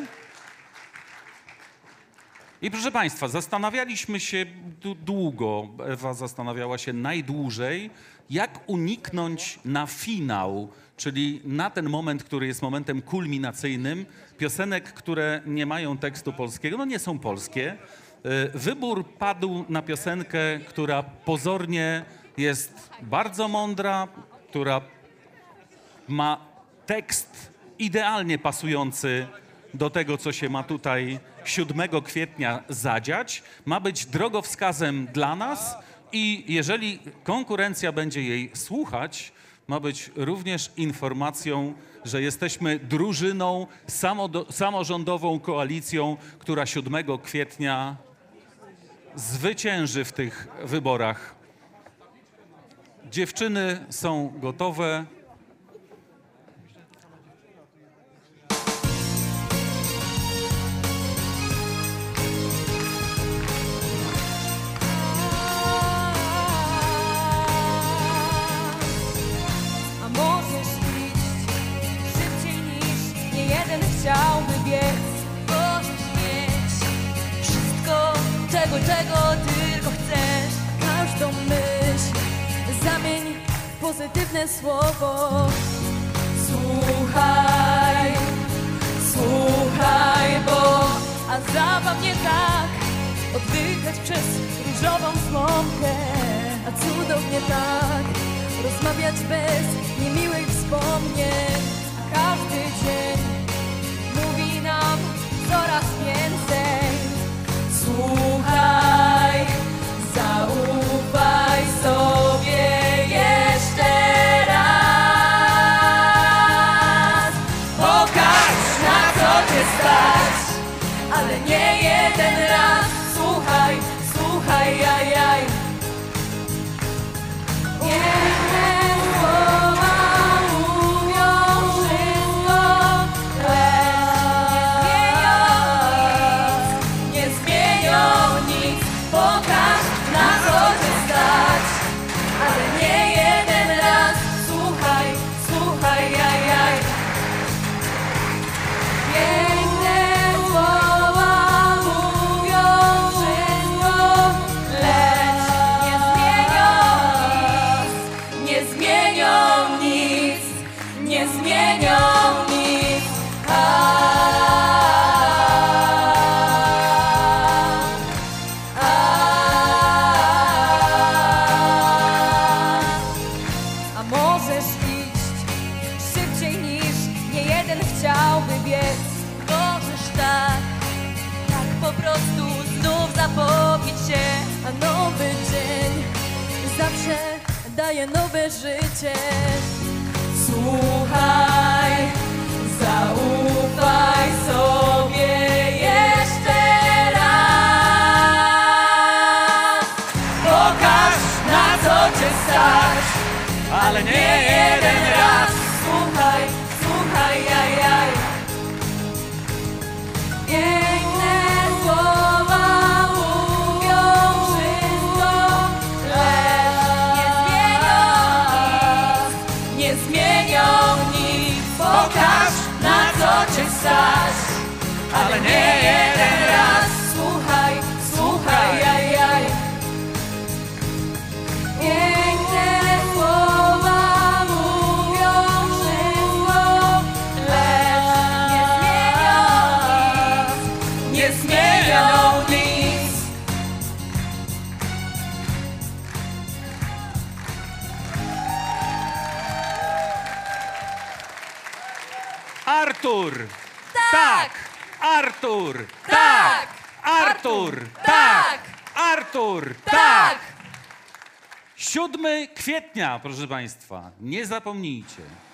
Speaker 2: I proszę Państwa, zastanawialiśmy się długo, Ewa zastanawiała się najdłużej, jak uniknąć na finał, czyli na ten moment, który jest momentem kulminacyjnym, piosenek, które nie mają tekstu polskiego, no nie są polskie. Wybór padł na piosenkę, która pozornie jest bardzo mądra, która ma tekst idealnie pasujący do tego, co się ma tutaj 7 kwietnia zadziać. Ma być drogowskazem dla nas i jeżeli konkurencja będzie jej słuchać, ma być również informacją, że jesteśmy drużyną, samorządową koalicją, która 7 kwietnia zwycięży w tych wyborach. Dziewczyny są gotowe.
Speaker 1: A możesz iść szybciej niż niejeden chciałby biec. Możesz mieć wszystko, czego tylko chcesz. Każdą myśl zamień w pozytywne słowo. Słuchaj, słuchaj, bo a zabawnie tak oddychać przez różową słomkę, a cudownie tak rozmawiać bez niemiłych wspomnień. A każdy dzień mówi nam coraz więcej. Słuchaj, zaufaj sobie jeszcze raz. Pokaż, na co cię stać, ale nie jeden raz. Słuchaj, słuchaj, jaj. Piękne słowa mówią wszystko, lecz nie zmienią nic. Pokaż, na co cię stać, ale nie jeden raz. Słuchaj, słuchaj, jaj. Piękne słowa mówią wszystko, lecz nie zmienią nic, nie zmienią nic. A możesz iść szybciej niż niejeden chciałby biec. Możesz tak po prostu znów zapowiedź się. A nowy dzień zawsze daje nowe życie. Słuchaj, zaufaj sobie jeszcze raz. Pokaż, na co cię stać, ale nie jeden raz. Słuchaj, słuchaj, jaj, jaj. Piękne słowa mówią wszystko, lecz nie zmienią nic. Pokaż, na co cię stać, ale nie jeden raz. Słuchaj, słuchaj, jaj, jaj. Piękne słowa mówią wszystko, lecz nie zmienią nic.
Speaker 2: Artur!
Speaker 1: Tak!
Speaker 2: Artur!
Speaker 1: Tak!
Speaker 2: Artur!
Speaker 1: Tak!
Speaker 2: Artur!
Speaker 1: Tak!
Speaker 2: 7 kwietnia, proszę Państwa, nie zapomnijcie.